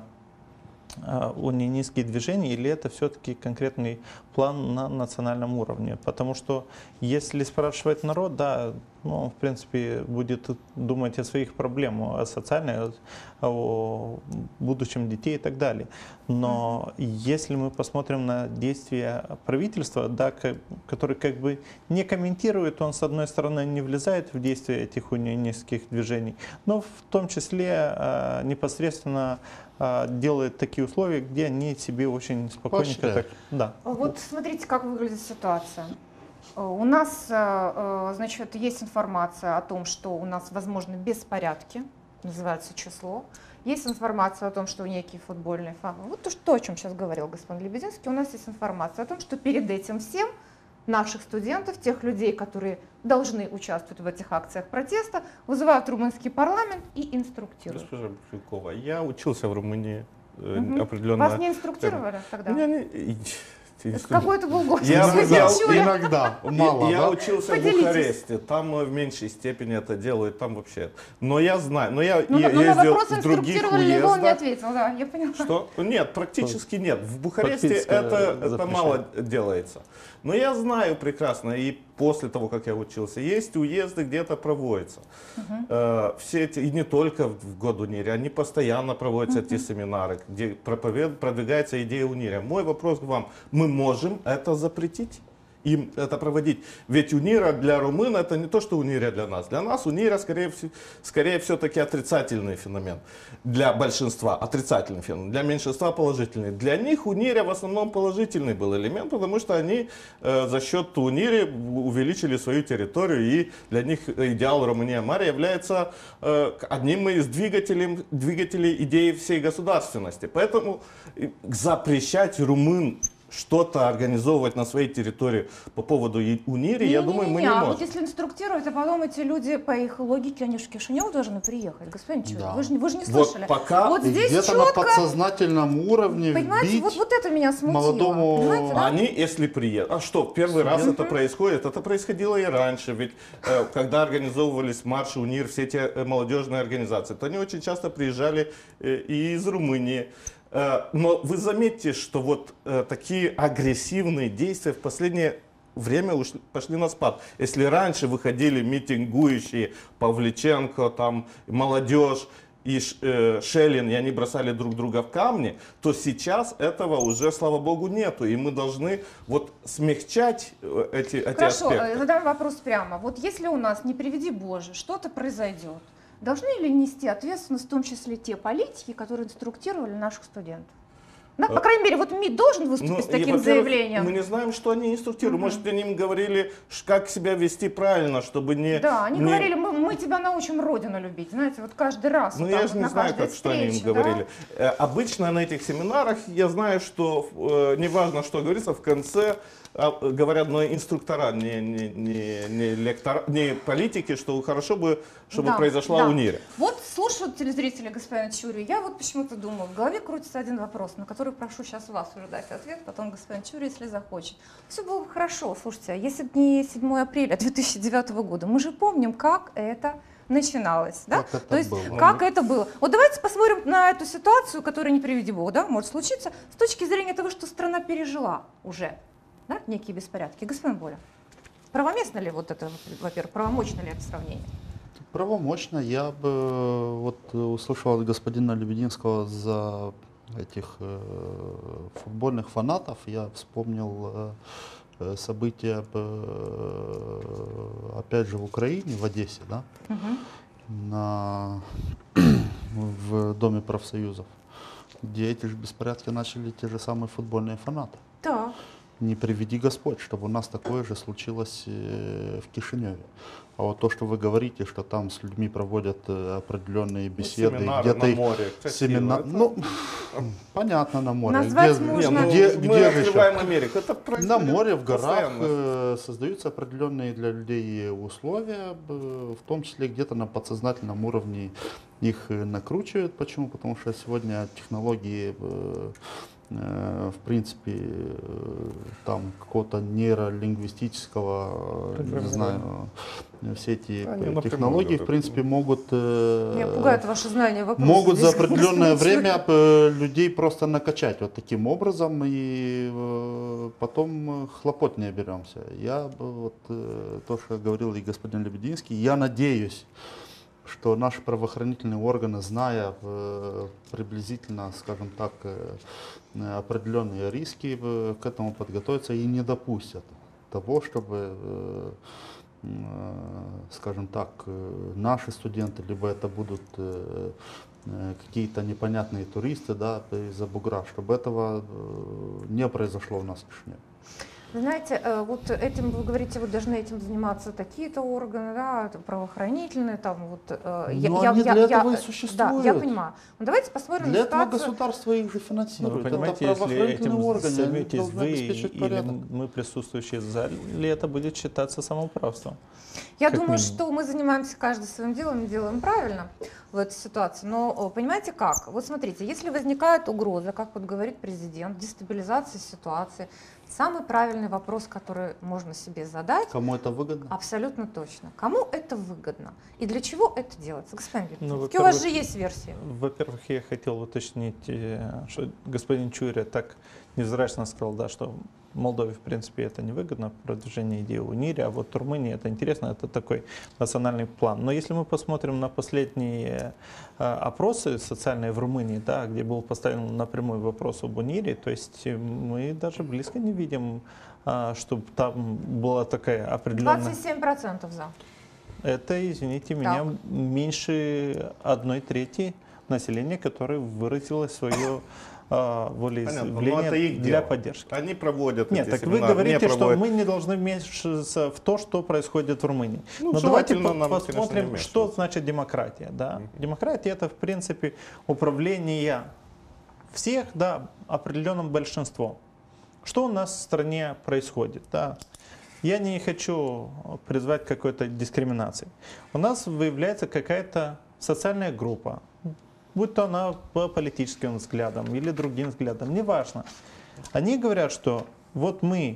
унионистские движения или это все-таки конкретный план на национальном уровне? Потому что если спрашивать народ, да, ну, в принципе, будет думать о своих проблемах, о социальной, о будущем детей и так далее. Но если мы посмотрим на действия правительства, да, который как бы не комментирует, он, с одной стороны, не влезает в действия этих унионистских движений, но в том числе непосредственно делает такие условия, где они себе очень спокойненько так, да. Вот смотрите, как выглядит ситуация. У нас, значит, есть информация о том, что у нас возможны беспорядки, называется число. Есть информация о том, что некие футбольные фаны. Вот то, что, о чем сейчас говорил господин Лебединский, у нас есть информация о том, что перед этим всем наших студентов, тех людей, которые должны участвовать в этих акциях протеста, вызывают в румынский парламент и инструктируют. Госпожа Бушелькова, я учился в Румынии э, Мгм. определенно. Вас не инструктировали тогда? Меня не- Это какой это был год? Я Вы взял- чули? Иногда, мало, я да? учился Поделитесь. в Бухаресте, там э, в меньшей степени это делают, там вообще. Но я знаю, но я Ну, е- но на ездил вопрос, в других инструктировали ли его, он не уездах. ответил. Да, я поняла. Что? Нет, практически нет. В Бухаресте Подписка это, это запрещает. мало делается. Но я знаю прекрасно, и после того, как я учился, есть уезды, где это проводится. Э, все эти, и не только в год УНИРа, они постоянно проводятся эти семинары, где проповед, продвигается идея УНИРа. Мой вопрос к вам, мы можем это запретить? Им это проводить. Ведь УНИРа для румын это не то, что УНИРа для нас. Для нас УНИРа скорее, вс- скорее все-таки отрицательный феномен. Для большинства отрицательный феномен, для меньшинства положительный. Для них УНИРа в основном положительный был элемент, потому что они э, за счет УНИРа увеличили свою территорию, и для них идеал Румыния Мария является э, одним из двигателей, двигателей идеи всей государственности. Поэтому э, запрещать румын что-то организовывать на своей территории по поводу УНИРа, я думаю, мы не А можем. вот если инструктируют, а потом эти люди, по их логике, они же в Кишинев должны приехать. Господин Чуев, Да. вы, же, вы же не Вот слышали. пока- Вот И здесь где-то на четко, подсознательном уровне понимаете, вбить вот, вот это меня смутило. молодому- Понимаете, да? Они, если приедут, а что, в первый раз это происходит? Это происходило и раньше, ведь э, когда организовывались марши УНИР, все эти э, молодежные организации, то они очень часто приезжали э, и из Румынии. Э, но вы заметьте, что вот э, такие агрессивные действия в последнее время ушли, пошли на спад. Если раньше выходили митингующие, Павличенко, там, молодежь, и э, Шелин, и они бросали друг друга в камни, то сейчас этого уже, слава богу, нету. И мы должны вот смягчать э, эти, эти Хорошо, аспекты. э, задам вопрос прямо. Вот если у нас, не приведи Боже, что-то произойдет, должны ли нести ответственность в том числе те политики, которые инструктировали наших студентов? Ну, по крайней мере, вот МИД должен выступить Ну, с и, таким во-первых, заявлением. Мы не знаем, что они инструктируют. Мгм. Может, они им говорили, ш- как себя вести правильно, чтобы не... Да, они не- говорили, мы, мы тебя научим родину любить, знаете, вот каждый раз. Ну, вот я так же вот не на знаю, каждой как, что они им встрече, да? говорили. Э, обычно на этих семинарах я знаю, что э, неважно, что говорится, в конце а, говорят, но инструктора, не, не, не, не, лектора, не политики, что хорошо бы, чтобы Да, произошла да. УНИРа. Вот слушают телезрители, господин Чурий, я вот почему-то думаю, в голове крутится один вопрос, на который который прошу сейчас вас уже дать ответ, потом господин Чури, если захочет. Все было бы хорошо, слушайте, а если бы не седьмое апреля две тысячи девятого года, мы же помним, как это начиналось, да? Как это То есть, было. как это было. Вот давайте посмотрим на эту ситуацию, которая, не приведи Бог, да, может случиться, с точки зрения того, что страна пережила уже, да, некие беспорядки. Господин Боря, правоместно ли вот это, во-первых, правомочно ли это сравнение? Правомочно. Я бы вот услышал от господина Лебединского за этих э, футбольных фанатов. Я вспомнил э, события, э, опять же, в Украине, в Одессе, да, Угу. на, в Доме профсоюзов, где эти же беспорядки начали те же самые футбольные фанаты. Так. Не приведи Господь, чтобы у нас такое же случилось э, в Кишиневе. А вот то, что вы говорите, что там с людьми проводят э, определенные беседы, семинары где-то на их- море, красиво, семена- это- ну, понятно, на море. Назвать Где- можно. Не, ну, где, мы где же еще? открываем Америку. Это На происходит море, в горах постоянно. э, создаются определенные для людей условия, э, в том числе где-то на подсознательном уровне их э, накручивают. Почему? Потому что сегодня технологии, э, э, в принципе, э, там какого-то нейролингвистического, э, не знаю, э, все эти Они э, напрямую технологии, в говорят. принципе, могут... э, Меня пугает ваше знание вопроса. Могут за здесь, определенное господин время Чури. э, людей просто накачать вот таким образом, и э, потом э, хлопот не оберемся. Я бы вот э, то, что говорил и господин Лебединский, я надеюсь, что наши правоохранительные органы, зная э, приблизительно, скажем так, э, э, определенные риски, э, к этому подготовятся и не допустят того, чтобы э, э, скажем так, э, наши студенты, либо это будут э, э, какие-то непонятные туристы, да, из-за бугра, чтобы этого э, не произошло у нас в Кишиневе. Вы знаете, э, вот этим, вы говорите, вот должны этим заниматься такие-то органы, да, правоохранительные, там вот... э, Но они для этого и Да, я существуют. понимаю. Ну, давайте посмотрим Для на этого ситуацию. государство их же Ну, финансирует. вы понимаете, это если правоохранительные этим органы, они займетесь должны вы обеспечить или порядок. мы, присутствующие в зале, это будет считаться самоуправством. Я как думаю, минимум. что мы занимаемся каждый своим делом и делаем правильно в этой ситуации. Но о, понимаете как? Вот смотрите, если возникает угроза, как вот говорит президент, дестабилизации ситуации, самый правильный вопрос, который можно себе задать, Кому это выгодно? абсолютно точно. Кому это выгодно? И для чего это делается? Господин Виктор, Ну, у вас же во-первых, есть версия. Во-первых, я хотел уточнить, э, что господин Чуря так невзрачно сказал, да, что Молдове, в принципе, это невыгодно, продвижение идеи о НИРе, а вот Румынии это интересно, это такой национальный план. Но если мы посмотрим на последние э, опросы социальные в Румынии, да, где был поставлен напрямую вопрос об УНИРе, то есть э, мы даже близко не видим, э, чтобы там была такая определенная... двадцать семь процентов за. Это, извините меня, Так. меньше одной трети населения, которое выразило свое а, Понятно, но волеизъявление это их для дело. поддержки. Они проводят Нет, эти так вы семинары, говорите, не что проводят. мы не должны вмешиваться в то, что происходит в Румынии. Ну, Но давайте желательно по- нам, конечно, не посмотрим, вмешиваться. что значит демократия. Да? Демократия это, в принципе, управление всех, да, определенным большинством. Что у нас в стране происходит? Да? Я не хочу призвать к какой-то дискриминации. У нас выявляется какая-то социальная группа, будь то она по политическим взглядам или другим взглядам, неважно. Они говорят, что вот мы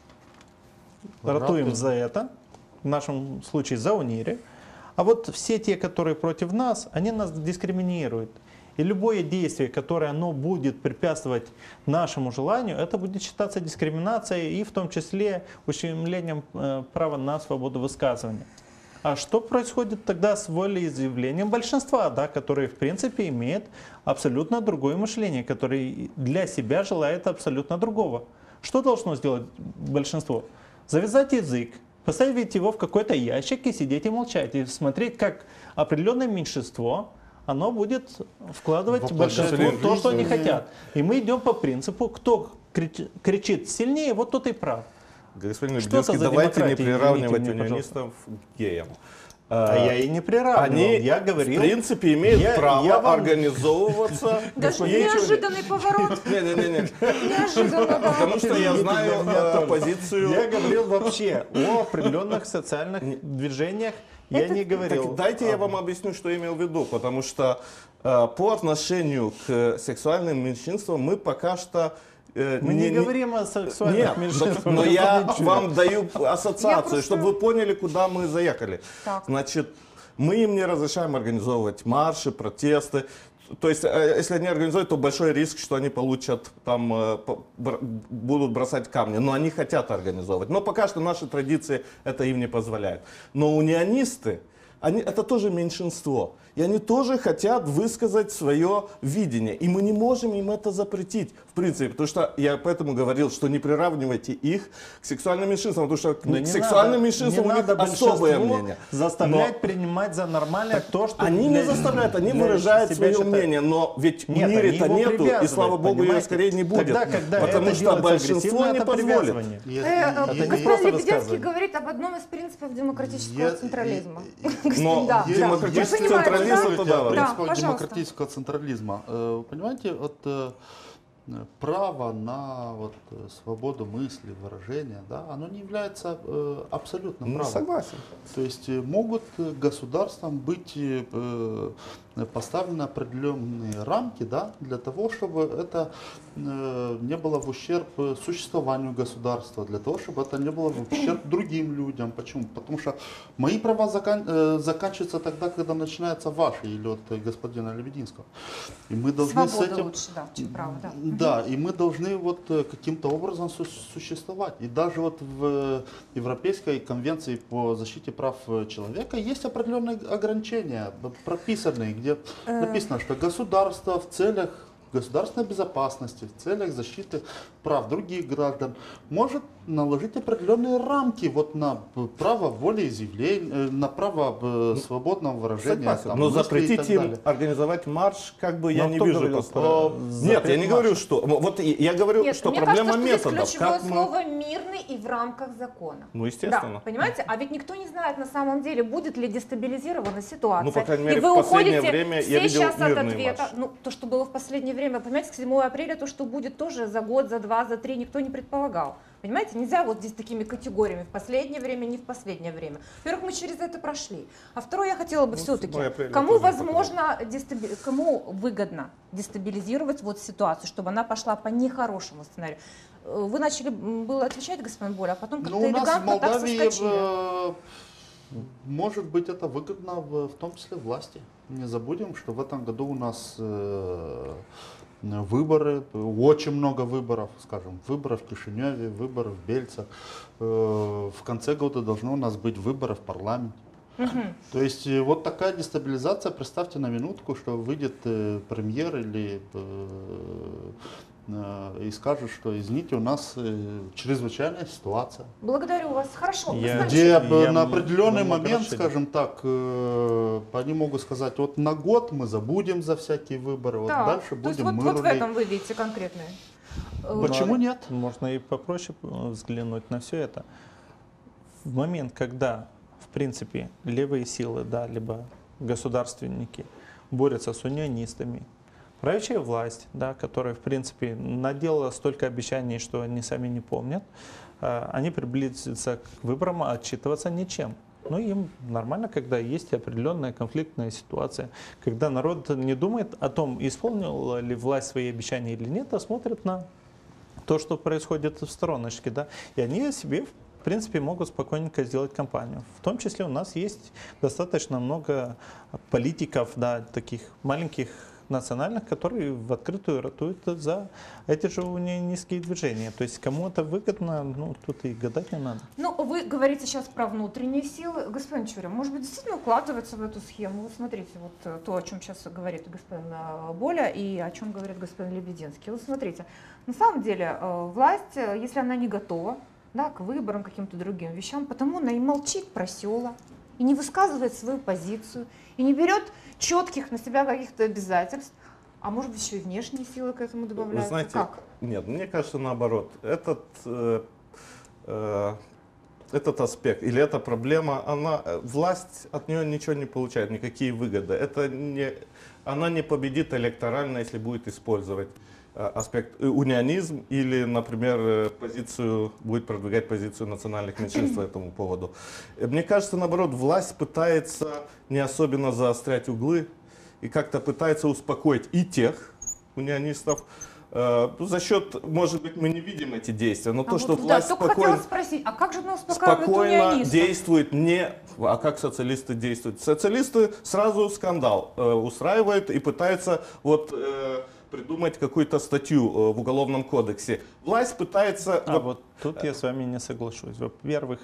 ратуем за это, в нашем случае за УНИРе, а вот все те, которые против нас, они нас дискриминируют. И любое действие, которое оно будет препятствовать нашему желанию, это будет считаться дискриминацией и в том числе ущемлением э, права на свободу высказывания. А что происходит тогда с волеизъявлением большинства, да, которые в принципе имеет абсолютно другое мышление, который для себя желает абсолютно другого? Что должно сделать большинство? Завязать язык, поставить его в какой-то ящик и сидеть и молчать, и смотреть, как определенное меньшинство оно будет вкладывать в большинство Воплощение то, что они жизни. хотят. И мы идем по принципу, кто кричит, кричит сильнее, вот тот и прав. Господин Что это Лебединский, за давайте не демократия? приравнивать Извините меня, унионистов к геям. А я и не приравнивал. Они, Я говорил, в принципе, имеют я- право я вам- организовываться. Даже и ничего не- неожиданный поворот. Не-не-не. Неожиданно, да. Потому что я знаю меня э, тоже. позицию. Я говорил вообще о определенных социальных движениях Я Это- не говорил. Так дайте я вам объясню, что я имел в виду, потому что э, по отношению к сексуальным меньшинствам мы пока что э, Мы не, говорим о сексуальных Нет, меньшинствах. но в я любом случае. вам даю Я ассоциацию, просто- чтобы вы поняли, куда мы заехали. Так. Значит, мы им не разрешаем организовывать марши, протесты. То есть, э, если они организуют, то большой риск, что они получат, там, э, по- бр- будут бросать камни. Но они хотят организовывать. Но пока что наши традиции это им не позволяют. Но унионисты, они, это тоже меньшинство. И они тоже хотят высказать свое видение. И мы не можем им это запретить, в принципе. Потому что я поэтому говорил, что не приравнивайте их к сексуальным меньшинствам. Потому что Но к не сексуальным надо- меньшинствам не у них надо особое большинство мнение. заставлять Но- принимать за нормальное то, что Они для- не заставляют, они для выражают себя свое считают. мнение, но ведь Нет, в мире они это его нету, и привязывают, слава богу, ее понимаете? скорее не будет. Тогда, когда потому это что делается большинство агрессивно, не это позволит. привязывание. Если- Э, э, Это не Господин просто Лебединский рассказывание. говорит об одном из принципов демократического Я- централизма. Но Да, да. демократический Вы понимаете, централизм да? это Говорите о да. принципах пожалуйста. демократического централизма. Э, Вы понимаете, вот э, право на вот, э, свободу мысли, выражения, да, оно не является э, абсолютным Ну, правом. согласен. То есть э, могут э, государствам быть э, э, поставлены определенные рамки, да, для того, чтобы это э, не было в ущерб э, существованию государства, для того, чтобы это не было в ущерб другим людям. Почему? Потому что мои права закан- э, заканчиваются тогда, когда начинаются ваши, или от э, господина Лебединского. И мы должны с Свобода этим... лучше, да, чем право, да. Да, и мы должны вот э, каким-то образом су- существовать. И даже вот в э, Европейской конвенции по защите прав э, человека есть определенные ограничения, б- прописанные, где написано, что государство в целях государственной безопасности, в целях защиты прав других граждан может наложить определенные рамки вот на э, право волеизъявления, э, на право э, свободного выражения. Согласен. там, Но мыслей и запретить так им далее. организовать марш, как бы я Но не кто вижу. говорил просто- про Нет, запрет я не говорю, марша? что... Вот и- я говорю, Нет, что мне проблема кажется, что методов. здесь ключевое Как мы... слово «мирный» и в рамках закона. Ну, естественно. Да, понимаете? А ведь никто не знает на самом деле, будет ли дестабилизирована ситуация. Ну, по крайней мере, и вы в последнее уходите время все я видел сейчас от мирный ответа. марш. Ну, то, что было в последнее время, понимаете, к седьмого апреля, то, что будет тоже за год, за два, за три, никто не предполагал. Понимаете, нельзя вот здесь такими категориями в последнее время, не в последнее время. Во-первых, мы через это прошли. А второе, я хотела бы Ну, все-таки, седьмого апреля кому тоже не возможно, дестаби- кому выгодно дестабилизировать вот ситуацию, чтобы она пошла по нехорошему сценарию. Э, Вы начали м, было отвечать, господин Боля, а потом как-то Ну, у нас в элегантно так Молдавии, соскочили. э, может быть, это выгодно в, в том числе власти. Не забудем, что в этом году у нас э, выборы, очень много выборов, скажем, выборы в Кишиневе, выборы в Бельцах. Э, в конце года должны у нас быть выборы в парламенте. Мгм. То есть э, вот такая дестабилизация, представьте на минутку, что выйдет э, премьер или э, э, и скажет, что извините, у нас э, чрезвычайная ситуация. Благодарю вас. Хорошо. вы Я- знаете, Где Я б на м- определенный думаю, момент, хорошо. скажем так, э, они могут сказать, вот на год мы забудем за всякие выборы, вот да, дальше то есть будем вот, мы вот в рулить. этом вы видите конкретное. Э, Почему Но нет? Можно и попроще э, взглянуть на все это. В момент, когда, в принципе, левые силы, да, либо государственники борются с унионистами, правящая власть, да, которая, в принципе, наделала столько обещаний, что они сами не помнят, э, они приблизятся к выборам, а отчитываться ничем. Ну, им нормально, когда есть определенная конфликтная ситуация, когда народ не думает о том, исполнила ли власть свои обещания или нет, а смотрит на то, что происходит в стороночке, да, и они себе, в принципе, могут спокойненько сделать кампанию. В том числе у нас есть достаточно много политиков, да, таких маленьких национальных, которые в открытую ратуют за эти же унионистские движения. То есть кому это выгодно, ну, тут и гадать не надо. Ну, вы говорите сейчас про внутренние силы. Господин Чурин, может быть, действительно укладывается в эту схему? Вот смотрите, вот э, то, о чем сейчас говорит господин э, Боля и о чем говорит господин Лебединский. Вот смотрите, на самом деле э, власть, э, если она не готова, да, к выборам, к каким-то другим вещам, потому она и молчит про села, и не высказывает свою позицию, и не берет четких на себя каких-то обязательств, а может быть еще и внешние силы к этому добавляются. Вы знаете, как? нет, мне кажется, наоборот. Этот, э, э, этот аспект или эта проблема, она, э, власть от нее ничего не получает, никакие выгоды. Это не, она не победит электорально, если будет использовать э, аспект э, унионизм или, например, э, позицию, будет продвигать позицию национальных меньшинств по этому поводу. Э, Мне кажется, наоборот, власть пытается не особенно заострять углы и как-то пытается успокоить и тех унионистов, э, за счет, может быть, мы не видим эти действия, но А то, вот, что да, власть только спокойно, хотела спросить, а как же она успокаивает спокойно унионистов? действует не... А как социалисты действуют? Социалисты сразу скандал э, устраивают и пытаются вот, э, придумать какую-то статью э, в Уголовном кодексе. Власть пытается... А вот тут я с вами не соглашусь. Во-первых,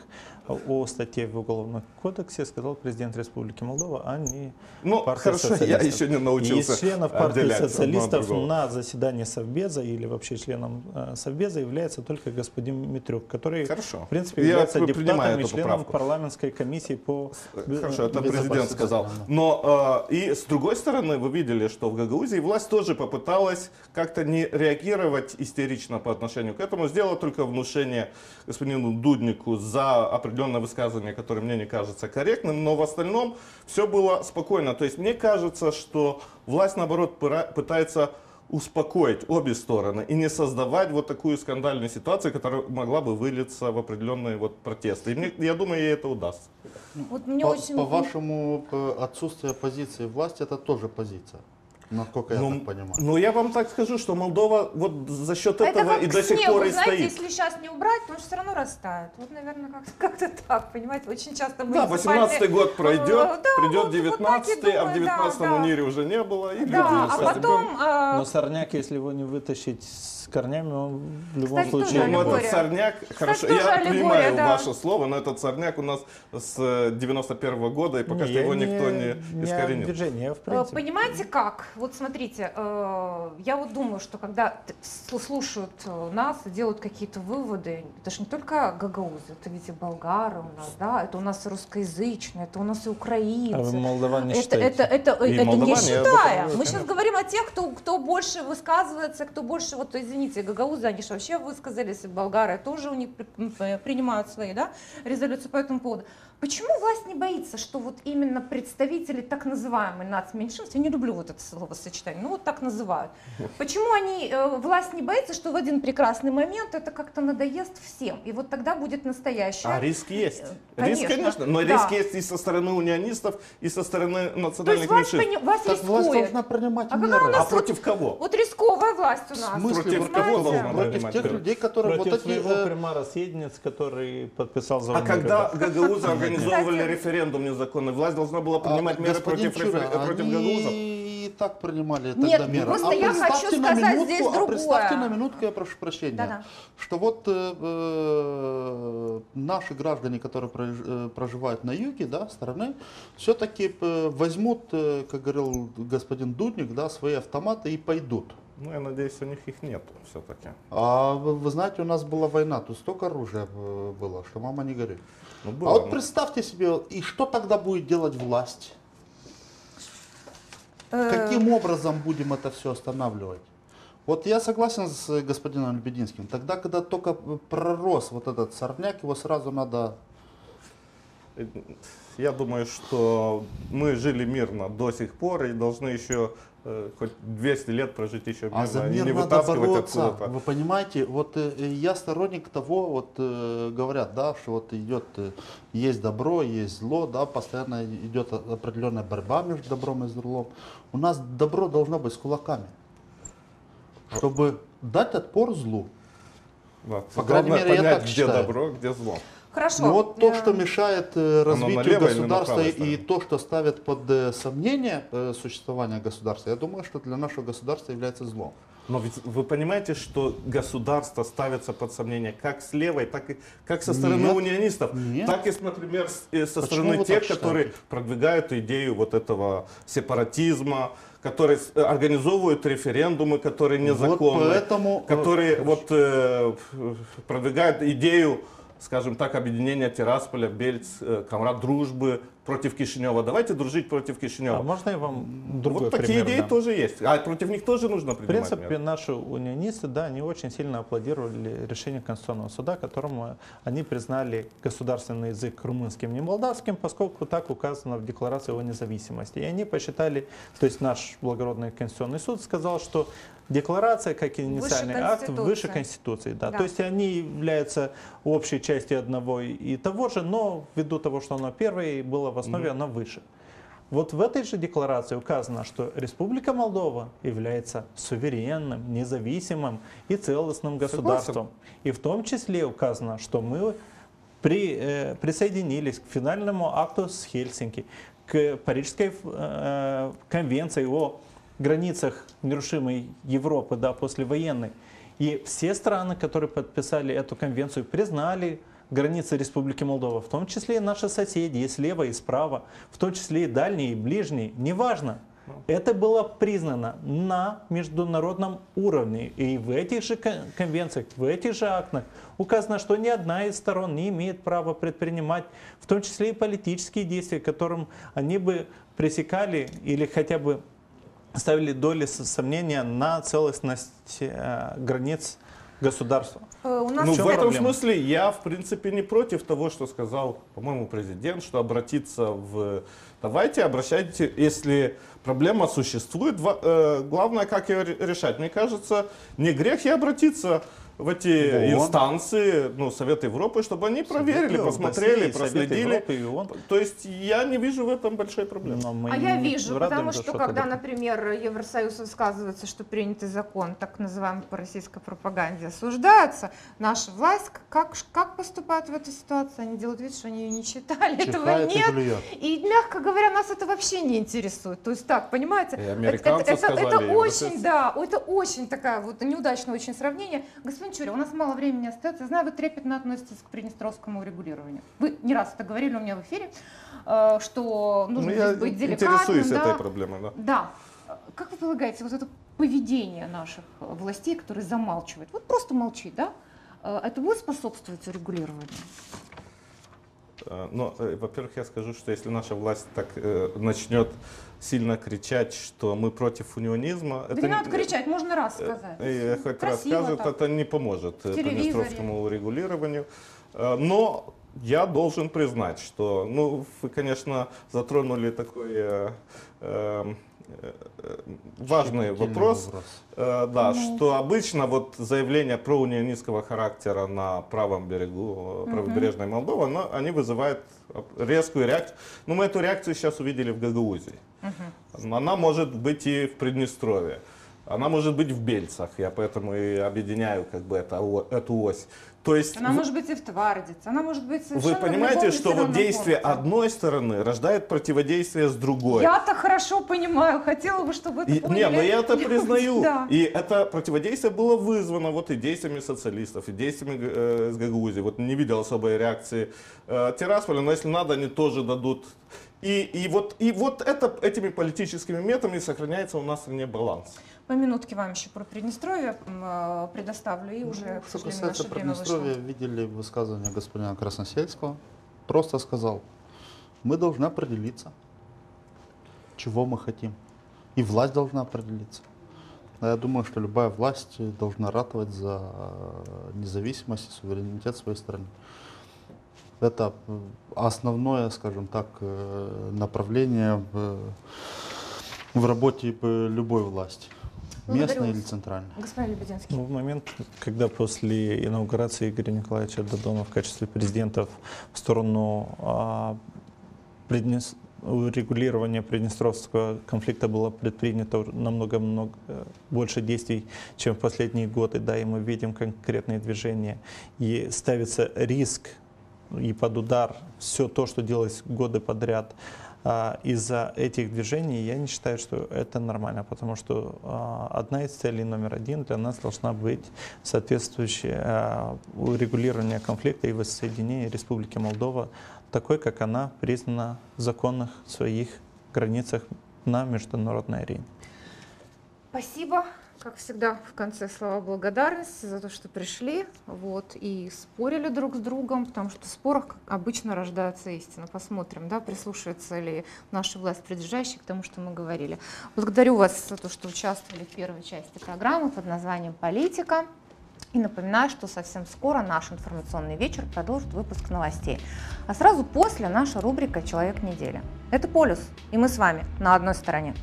о статье в Уголовном кодексе сказал президент Республики Молдова, а не Ну, партия хорошо, я социалистов. еще не научился Из членов партии отделять одно от социалистов другого. на заседании Совбеза или вообще членом э, Совбеза является только господин Митрюк, который, Хорошо. в принципе, Я является принимаю депутатом и эту членом поправку. парламентской комиссии по Хорошо, это безопасности. президент сказал. Но э, и с другой стороны, вы видели, что в Гагаузии власть тоже попыталась как-то не реагировать истерично по отношению к этому, сделала только внушение господину Дуднику за определенное высказывание, которое мне не кажется корректным, но в остальном все было спокойно. То есть мне кажется, что власть, наоборот, пыра- пытается успокоить обе стороны и не создавать вот такую скандальную ситуацию, которая могла бы вылиться в определенные вот протесты. И мне, я думаю, ей это удастся. Вот мне По, очень... по-вашему, э, отсутствие позиции власти это тоже позиция, насколько я Ну, так понимаю. ну, я вам так скажу, что Молдова вот за счет Это этого как и к до сих снегу, пор и знаете, стоит. если сейчас не убрать, то он все равно растает. Вот, наверное, как-то, как-то так, понимаете, очень часто Да, муниципальные- восемнадцатый год пройдет, Э, да, придет вот- вот так и девятнадцатый, а в думаю, да, девятнадцатом да. унире уже не было. И Да, люди а постепенно- потом... э, Но сорняк, если его не вытащить с корнями, он в любом Кстати, тоже случае... Ну, аллегория. этот сорняк, хорошо, тоже я аллегория, принимаю да. ваше слово, но этот сорняк у нас с девяносто первого года, и пока Не, что его я никто не не о искоренил. движении, а в Э, принципе. Понимаете как? Вот смотрите, э, я вот думаю, что когда т- с- слушают э, нас и делают какие-то выводы, это же не только гагаузы, это ведь и болгары у нас, да, это у нас и русскоязычные, это у нас и украинцы. А вы молдаван не Это, считаете? это, это, И это не молдаване, я об этом считая. говорю, Мы сейчас конечно. говорим о тех, кто, кто больше высказывается, кто больше, вот извините, гагаузы, они же вообще высказались, и болгары тоже у них при- м, принимают свои, да, резолюции по этому поводу. Почему власть не боится, что вот именно представители так называемой нацменьшинств, я не люблю вот это словосочетание, но вот так называют, почему они, э, власть не боится, что в один прекрасный момент это как-то надоест всем, и вот тогда будет настоящее. А риск есть. Конечно, Риск, конечно, но да. риск есть и со стороны унионистов, и со стороны То есть национальных власть, меньшинств. пони- власть Так власть рискует. должна принимать А когда меры. у нас А против кого? Вот рисковая власть у В нас. смысле, Против против кого кого? должна Против принимать тех меры? людей, которые Против вот эти... своего э, примара Съединец, который подписал за А когда гагаузы организовывали референдум незаконный, власть должна была принимать а, меры господин против, Чура, рефер- против они гагаузов? и так принимали Нет, тогда меры. просто а я представьте хочу на сказать минутку, здесь а другое. представьте на минутку, я прошу прощения, Да-да. что вот э, э, наши граждане, которые прож- э, проживают на юге, да, страны, все-таки э, возьмут, э, как говорил господин Дудник, да, свои автоматы и пойдут. Ну, я надеюсь, у них их нету все-таки. А вы, вы знаете, у нас была война, тут столько оружия э, было, что мама не горюй. Ну, А было, вот ну. представьте себе, и что тогда будет делать власть? Э, Каким образом будем это все останавливать? Вот я согласен с господином Лебединским. Тогда, когда только пророс вот этот сорняк, его сразу надо... Я думаю, что мы жили мирно до сих пор и должны еще э, хоть двести лет прожить еще мирно А за и мир не надо вытаскивать бороться. откуда-то. Вы понимаете, вот э, я сторонник того, вот э, говорят, да, что вот идет, э, есть добро, есть зло, да, постоянно идет определенная борьба между добром и злом. У нас добро должно быть с кулаками, чтобы дать отпор злу. Да. По крайней Главное мере, я понять, так где считаю. добро, где зло. Хорошо. Ну вот то, Э, что мешает э, развитию налево или на государства правой и стороне? то, что ставит под э, сомнение э, существование государства, я думаю, что для нашего государства является злом. Но ведь вы понимаете, что государство ставится под сомнение как с левой, так и как со стороны Нет. унионистов, Нет. так и, например, с- э, со Почему стороны вы тех, так которые считаете? продвигают идею вот этого сепаратизма, которые с- э, организовывают референдумы, которые незаконны, Вот поэтому, э, которые вот, э, продвигают идею, скажем так, объединения Тирасполя, Бельц, э, Камрад дружбы, против Кишинева, давайте дружить против Кишинева. А можно я вам другой Вот такие пример идеи дам? тоже есть. А против них тоже нужно В принимать принципе, меры. наши унионисты, да, они очень сильно аплодировали решение Конституционного суда, которому они признали государственный язык румынским, не молдавским, поскольку так указано в Декларации о независимости. И они посчитали, то есть наш благородный Конституционный суд сказал, что декларация, как инициальный акт, выше Конституции. Да. Да. То есть они являются общей частью одного и того же, но ввиду того, что оно первое и было в основе, Мгм. оно выше. Вот в этой же декларации указано, что Республика Молдова является суверенным, независимым и целостным государством. И в том числе указано, что мы при, э, присоединились к финальному акту с Хельсинки, к Парижской э, конвенции о границах нерушимой Европы, да, послевоенной. И все страны, которые подписали эту конвенцию, признали границы Республики Молдова, в том числе и наши соседи, и слева, и справа, в том числе и дальние, и ближние, неважно. Это было признано на международном уровне. И в этих же конвенциях, в этих же актах указано, что ни одна из сторон не имеет права предпринимать, в том числе и политические действия, которым они бы пресекали или хотя бы ставили доли сомнения на целостность э, границ государства. Э, у нас Ну, в чем в этом проблема? смысле я, в принципе, не против того, что сказал, по-моему, президент, что обратиться в... Давайте обращайтесь, если проблема существует, ва- э, главное, как ее ре- решать. Мне кажется, не грех и обратиться в эти Вот. инстанции, ну, Совет Европы, чтобы они проверили, Совет посмотрели, России, Совет проследили. Европы и ООН. То есть я не вижу в этом большой проблемы. Но мы А я не вижу, рады, потому да, что что когда, это- например, Евросоюз высказывается, что принятый закон, так называемый по российской пропаганде, осуждается, наша власть как, как поступает в этой ситуации? Они делают вид, что они ее не читали, этого Чихает и нет. плюет. И, мягко говоря, нас это вообще не интересует. То есть так, понимаете? И Это, американцы это- это- сказали, это и очень, европейцы. да, это очень такая вот неудачное очень сравнение. Господин Чуря, у нас мало времени остается. Я знаю, вы трепетно относитесь к приднестровскому урегулированию. Вы не раз это говорили у меня в эфире, э, что нужно Ну, я здесь быть деликатным. интересуюсь да. этой проблемой, да. Да. Как вы полагаете, вот это поведение наших властей, которые замалчивают, вот просто молчит, да, э, это будет способствовать урегулированию? Э, Но, э, во-первых, я скажу, что если наша власть так э, начнет сильно кричать, что мы против унионизма, Да это не надо не- кричать, можно раз э, сказать. э, хоть раз Красиво скажет, так. это не поможет э, В телевизоре. приднестровскому урегулированию. Э, Но я должен признать, что, ну, вы, конечно, затронули такой э, э, э, важный Щепетильный вопрос. вопрос. Э, да, Ну. что обычно вот заявления про унионистского характера на правом берегу э, правобережной Молдовы, оно- они вызывают резкую реакцию. Ну, мы эту реакцию сейчас увидели в Гагаузии. Она может быть и в Приднестровье. Она может быть в Бельцах. Я поэтому и объединяю как бы это, о- эту ось. То есть Она в- может быть и в Твардице, она может быть вы совершенно в понимаете, любом что вот населенном действие пункте. одной стороны рождает противодействие с другой. Я-то хорошо понимаю, хотела бы, чтобы это И- поняли. не, но я это люди. признаю. Да. И это противодействие было вызвано вот и действиями социалистов, и действиями э, с Гагаузии. Вот не видел особой реакции э, Тирасполя, но если надо, они тоже дадут. И, и, вот, и вот это, этими политическими методами сохраняется у нас в стране баланс. По минутке вам еще про Приднестровье м, э, предоставлю, и уже, к Что сожалению, касается наше время Приднестровья, вышло. видели высказывание господина Красносельского. Просто сказал, мы должны определиться, чего мы хотим. И власть должна определиться. Но я думаю, что любая власть должна ратовать за независимость и суверенитет своей страны. Это э, основное, скажем так, э, направление в, в работе э, любой власти, Благодарю местной вас. или центральной. Господин Лебединский. Ну, в момент, когда после инаугурации Игоря Николаевича Додона в качестве президента в сторону а, Приднес- урегулирования Приднестровского конфликта было предпринято намного-много больше действий, чем в последние годы, да, и мы видим конкретные движения, и ставится риск и под удар все то, что делалось годы подряд. А, Из-за этих движений я не считаю, что это нормально, потому что а, одна из целей номер один для нас должна быть соответствующее а, урегулирование конфликта и воссоединение Республики Молдова такой, как она признана в законных своих границах на международной арене. Спасибо. Как всегда, в конце слова благодарности за то, что пришли, вот, и спорили друг с другом, потому что в спорах как обычно рождается истина. Посмотрим, да, прислушаются ли наши властопридержащие к тому, что мы говорили. Благодарю вас за то, что участвовали в первой части программы под названием «Политика». И напоминаю, что совсем скоро наш информационный вечер продолжит выпуск новостей. А сразу после наша рубрика «Человек недели». Это «Полюс», и мы с вами на одной стороне.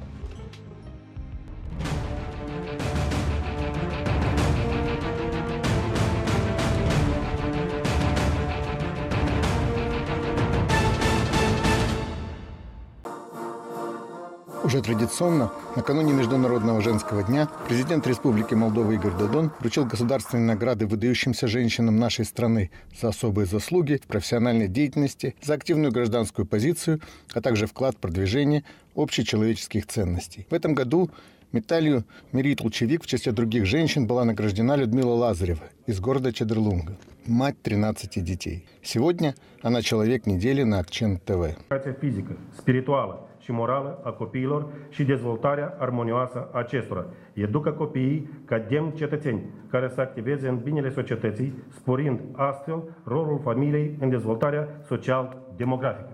Уже традиционно, накануне Международного женского дня, президент Республики Молдова Игорь Додон вручил государственные награды выдающимся женщинам нашей страны за особые заслуги в профессиональной деятельности, за активную гражданскую позицию, а также вклад в продвижение общечеловеческих ценностей. В этом году медалью «Мерит Лучевик» в числе других женщин была награждена Людмила Лазарева из города Чедрлунга, мать тринадцати детей. Сегодня она человек недели на Акцент ТВ. Fizică, spirituală și morală a copiilor și dezvoltarea armonioasă a acestora. Educă copiii ca demni cetățeni care să activeze în binele societății, sporind astfel rolul familiei în dezvoltarea social-demografică.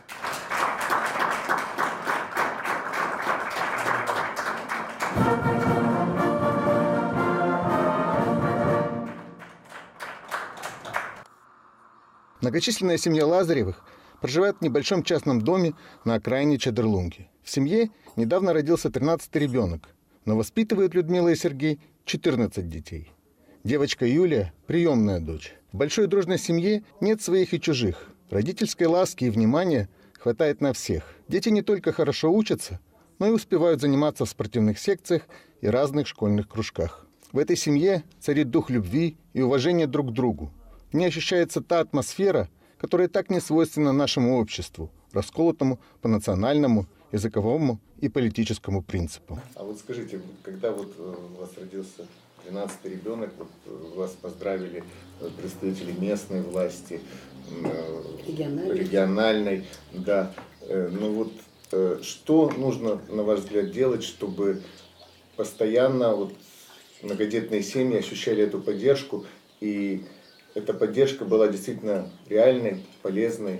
Многочисленная семья Лазаревых проживает в небольшом частном доме на окраине Чедрлунги. В семье недавно родился тринадцатый ребенок, но воспитывают Людмила и Сергей четырнадцать детей. Девочка Юлия – приемная дочь. В большой дружной семье нет своих и чужих. Родительской ласки и внимания хватает на всех. Дети не только хорошо учатся, но и успевают заниматься в спортивных секциях и разных школьных кружках. В этой семье царит дух любви и уважения друг к другу. В ней ощущается та атмосфера, которая так не свойственна нашему обществу, расколотому по национальному, языковому и политическому принципу. А вот скажите, когда вот у вас родился тринадцатый ребенок, вот вас поздравили представители местной власти, региональной, региональной да, ну вот что нужно, на ваш взгляд, делать, чтобы постоянно вот многодетные семьи ощущали эту поддержку и эта поддержка была действительно реальной, полезной?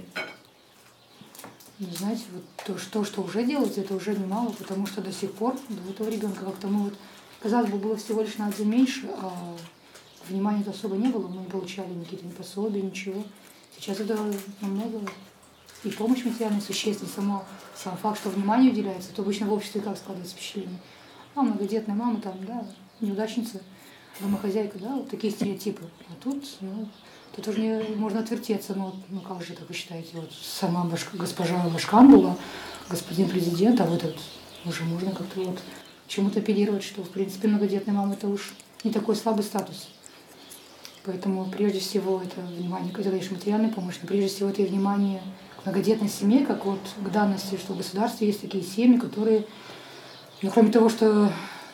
Ну, знаете, вот то, что, что уже делается, это уже немало, потому что до сих пор, до этого ребенка, как-то мы вот, казалось бы, было всего лишь на один меньше, а внимания-то особо не было, мы не получали никакие ни пособия, ничего. Сейчас это намного, и помощь материальная существенная, само, сам факт, что внимание уделяется, то обычно в обществе как складывается впечатление. А многодетная мама там, да, неудачница, домохозяйка, да, вот такие стереотипы. А тут, ну, тут уже не, можно отвертеться, ну, ну как же так вы считаете, вот сама башка, госпожа Башкан была, господин президент, а вот это уже можно как-то вот чему-то апеллировать, что, в принципе, многодетная мама это уж не такой слабый статус. Поэтому прежде всего это внимание, это, конечно, материальная помощь, но прежде всего это и внимание к многодетной семье, как вот к данности, что в государстве есть такие семьи, которые, ну, кроме того, что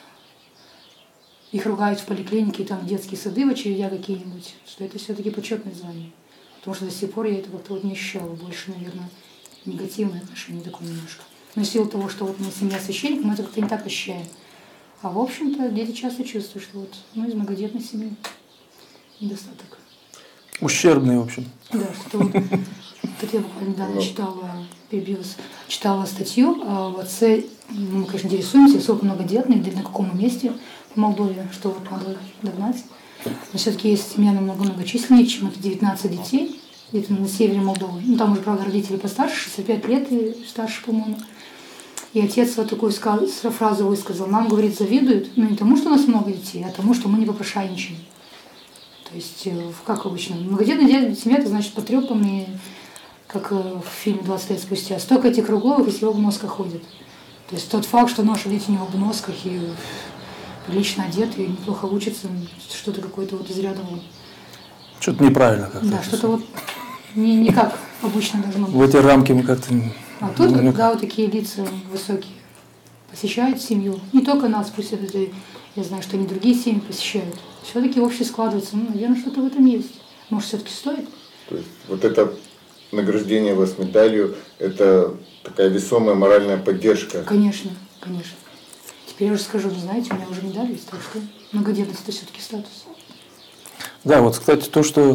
их ругают в поликлинике, там детские сады в очередях какие-нибудь, что это все-таки почетное звание. Потому что до сих пор я это как-то вот не ощущала. Больше, наверное, негативное отношение такое немножко. Но в силу того, что вот мы семья священников, мы это как-то не так ощущаем. А в общем-то дети часто чувствуют, что вот, ну, из многодетной семьи недостаток. Ущербный, в общем. Да, что вот, тут я буквально недавно читала, перебилась, читала статью об отце, ну, мы, конечно, интересуемся, сколько многодетных, где на каком месте в Молдове, что вот надо догнать. Но все-таки есть семья намного многочисленнее, чем это девятнадцать детей, где-то на севере Молдовы. Ну, там уже, правда, родители постарше, шестьдесят пять лет и старше, по-моему. И отец вот такую фразу высказал. Нам, говорит, завидуют, ну, не тому, что у нас много детей, а тому, что мы не попрошайничаем. То есть, как обычно, многодетная семья, это значит потрепанные, как в фильме «двадцать лет спустя». Столько этих кругловых, если в обносках ходят. То есть тот факт, что наши дети не в обносках и прилично одеты, и неплохо учатся, что-то какое-то вот из ряда вон. Что-то неправильно как-то. Да, что-то вот не, не как обычно должно быть. В эти рамки мы как-то... А тут, когда вот такие лица высокие посещают семью, не только нас, пусть это, я знаю, что они другие семьи посещают, все-таки общее складывается, ну, наверное, что-то в этом есть. Может, все-таки стоит? То есть вот это награждение вас медалью, это такая весомая моральная поддержка? Конечно, конечно. Теперь я уже скажу, вы знаете, у меня уже не дали, так что многодетность это все-таки статус. Да, вот, кстати, то, что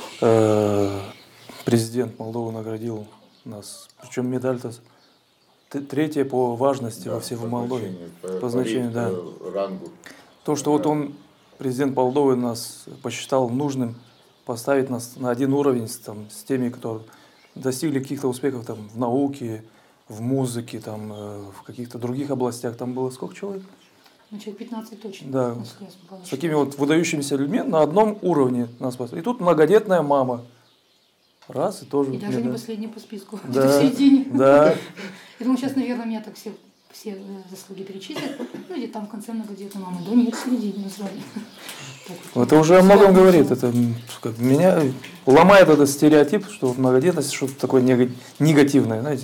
э, президент Молдовы наградил нас, причем медаль-то третья по важности, да, во всей Молдове. По, по значению, да. Рангу. То, что да. вот он, президент Молдовы, нас посчитал нужным поставить нас на один уровень с, там, с теми, кто достигли каких-то успехов там, в науке, в музыке, там, э, в каких-то других областях. Там было сколько человек? Ну, человек пятнадцать точно. Да. С такими вот выдающимися людьми на одном уровне нас поставили. И тут многодетная мама. Раз, и тоже. И даже не последняя по списку. Да. В середине. Да. Я думаю, сейчас, наверное, меня так все, все заслуги перечислят. Ну, где там в конце многодетной мамы. Да нет, в середине назвали. Это уже о многом говорит. Это как, меня ломает этот стереотип, что многодетность что-то такое негативное, знаете.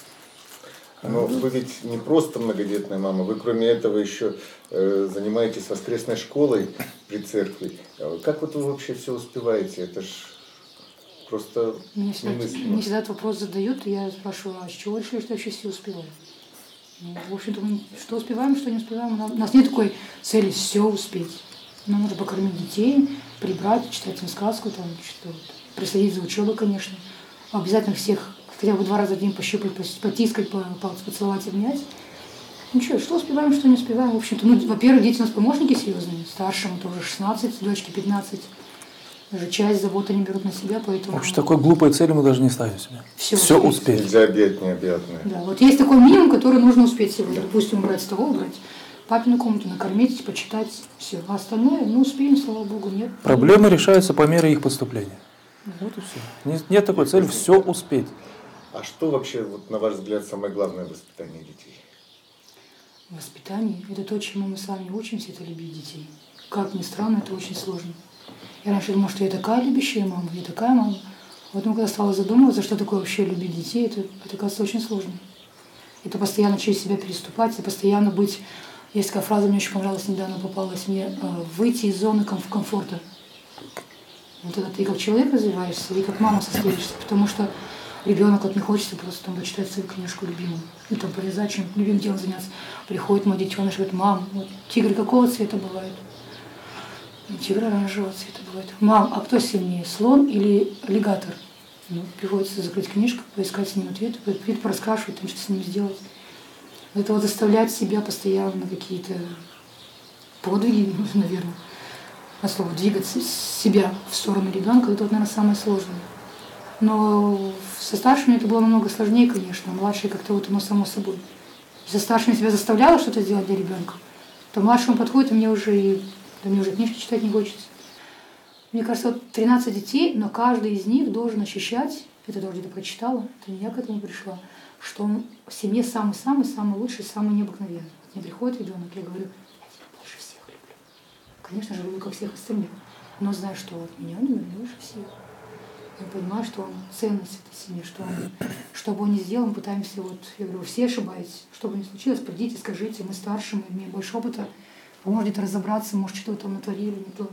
Но вы ведь не просто многодетная мама, вы кроме этого еще э, занимаетесь воскресной школой при церкви. Как вот вы вообще все успеваете? Это ж просто мне всегда, немыслимо. Мне всегда этот вопрос задают, и я спрашиваю, а с чего решили, что я вообще все успеваю? Ну, в общем-то, мы что успеваем, что не успеваем. У нас нет такой цели все успеть. Нам нужно покормить детей, прибрать, читать им сказку, там, что присадить за учебу, конечно. Обязательно всех хотя бы два раза в день пощупать, потискать, поцеловать, обнять. Ну что, что успеваем, что не успеваем. В общем-то, ну, во-первых, дети у нас помощники серьезные. Старшему тоже шестнадцать, дочке пятнадцать. Даже часть забот они берут на себя, поэтому... В общем, такой глупой цели мы даже не ставим себе. Все, Все успеть. Нельзя объять необъятное. Да, вот есть такой минимум, который нужно успеть сегодня. Допустим, убрать стол, убрать папину комнату, накормить, почитать, все. А остальное, ну, успеем, слава богу, нет. Проблемы решаются по мере их поступления. Вот и все. Нет, нет такой цели все успеть. А что вообще, вот, на ваш взгляд, самое главное в воспитании детей? Воспитание – это то, чему мы с вами учимся, это любить детей. Как ни странно, это очень сложно. Я раньше думала, что я такая любящая мама, я такая мама. Вот когда стала задумываться, что такое вообще любить детей, это, это кажется очень сложно. Это постоянно через себя переступать, это постоянно быть... Есть такая фраза, мне очень понравилась, недавно попалась мне, выйти из зоны комфорта. Вот это ты как человек развиваешься, и как мама состоишься, потому что ребенок вот не хочется просто там почитать свою книжку любимую, и там полезать, чем любимым делом заняться. Приходит мой детеныш, говорит, мам, вот тигры какого цвета бывают? Тигры оранжевого цвета бывают. Мам, а кто сильнее, слон или аллигатор? Ну, приходится закрыть книжку, поискать с ним ответ, ответ пораскрашивать, там, что с ним сделать. Это вот заставлять себя постоянно на какие-то подвиги, наверное, на слово двигать себя в сторону ребенка, это вот, наверное, самое сложное. Но со старшими это было намного сложнее, конечно, а младшие как-то вот оно само собой. Если старшими себя заставляла что-то сделать для ребенка, то младшему подходит, и мне уже, и, да мне уже книжки читать не хочется. Мне кажется, вот тринадцать детей, но каждый из них должен ощущать, это тоже где-то прочитала, это не я к этому пришла, что он в семье самый-самый, самый лучший, самый необыкновенный. Мне приходит ребенок, я говорю, я тебя больше всех люблю. Конечно же, люблю, как всех остальных, но знаю, что от меня он меня больше всех. Я понимаю, что он ценность этой семьи, что он, что бы он ни сделал, мы пытаемся, вот, я говорю, все ошибаетесь, что бы ни случилось, придите, скажите, мы старше, мы имеем больше опыта, поможет разобраться, может, что-то там натворили, не то.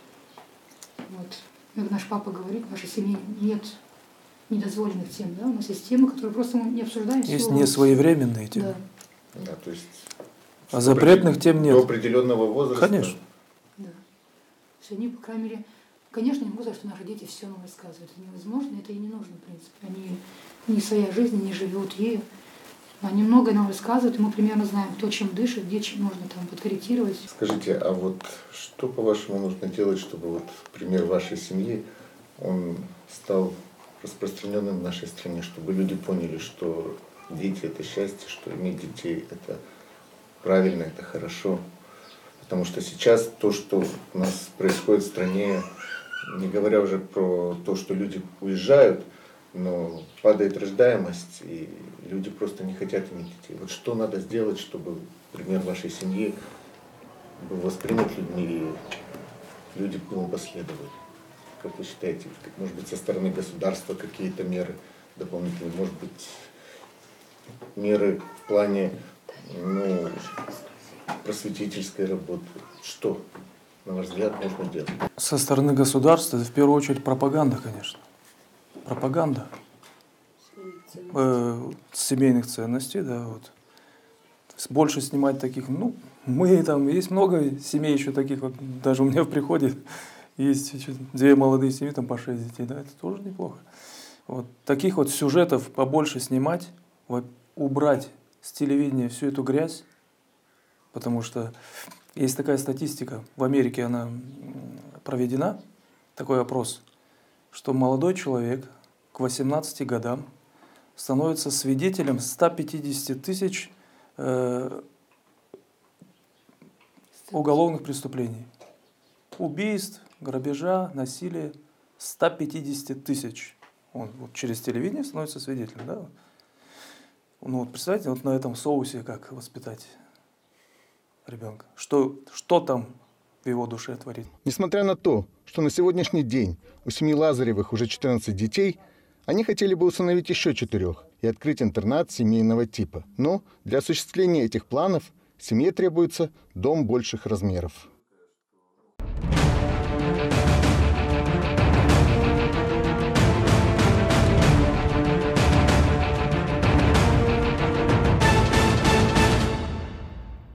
Вот. Как наш папа говорит, в нашей семье нет недозволенных тем, да, у нас есть темы, которые просто мы не обсуждаем. Есть несвоевременные темы. Да. Да, то есть а запретных тем нет. До определенного возраста. Конечно. Да. Все они, по крайней мере, конечно, не могу сказать, что наши дети все нам рассказывают. Это невозможно, это и не нужно, в принципе. Они не своей жизнью, не живут ею. Они многое нам рассказывают, и мы примерно знаем, кто чем дышит, где чем можно там подкорректировать. Скажите, а вот что, по-вашему, нужно делать, чтобы вот пример вашей семьи, он стал распространенным в нашей стране, чтобы люди поняли, что дети – это счастье, что иметь детей – это правильно, это хорошо. Потому что сейчас то, что у нас происходит в стране, не говоря уже про то, что люди уезжают, но падает рождаемость, и люди просто не хотят иметь детей. Вот что надо сделать, чтобы пример вашей семьи был воспринят людьми, и люди к нему последовали? Как вы считаете, может быть, со стороны государства какие-то меры дополнительные, может быть, меры в плане, ну, просветительской работы? Что, на ваш взгляд, можно делать? Со стороны государства, это в первую очередь пропаганда, конечно. Пропаганда э, семейных ценностей, да, вот. больше снимать таких, ну, мы там, есть много семей еще таких, вот, даже у меня в приходе есть две молодые семьи, там по шесть детей, да, это тоже неплохо. Вот таких вот сюжетов побольше снимать, вот, убрать с телевидения всю эту грязь, потому что есть такая статистика, в Америке она проведена, такой опрос, что молодой человек к восемнадцати годам становится свидетелем ста пятидесяти тысяч э, уголовных преступлений. Убийств, грабежа, насилия. ста пятидесяти тысяч. Он вот через телевидение становится свидетелем. Да? Ну вот представьте, вот на этом соусе как воспитать ребенка. Что, что там в его душе творит? Несмотря на то, что на сегодняшний день у семьи Лазаревых уже четырнадцать детей, они хотели бы усыновить еще четырех и открыть интернат семейного типа. Но для осуществления этих планов семье требуется дом больших размеров.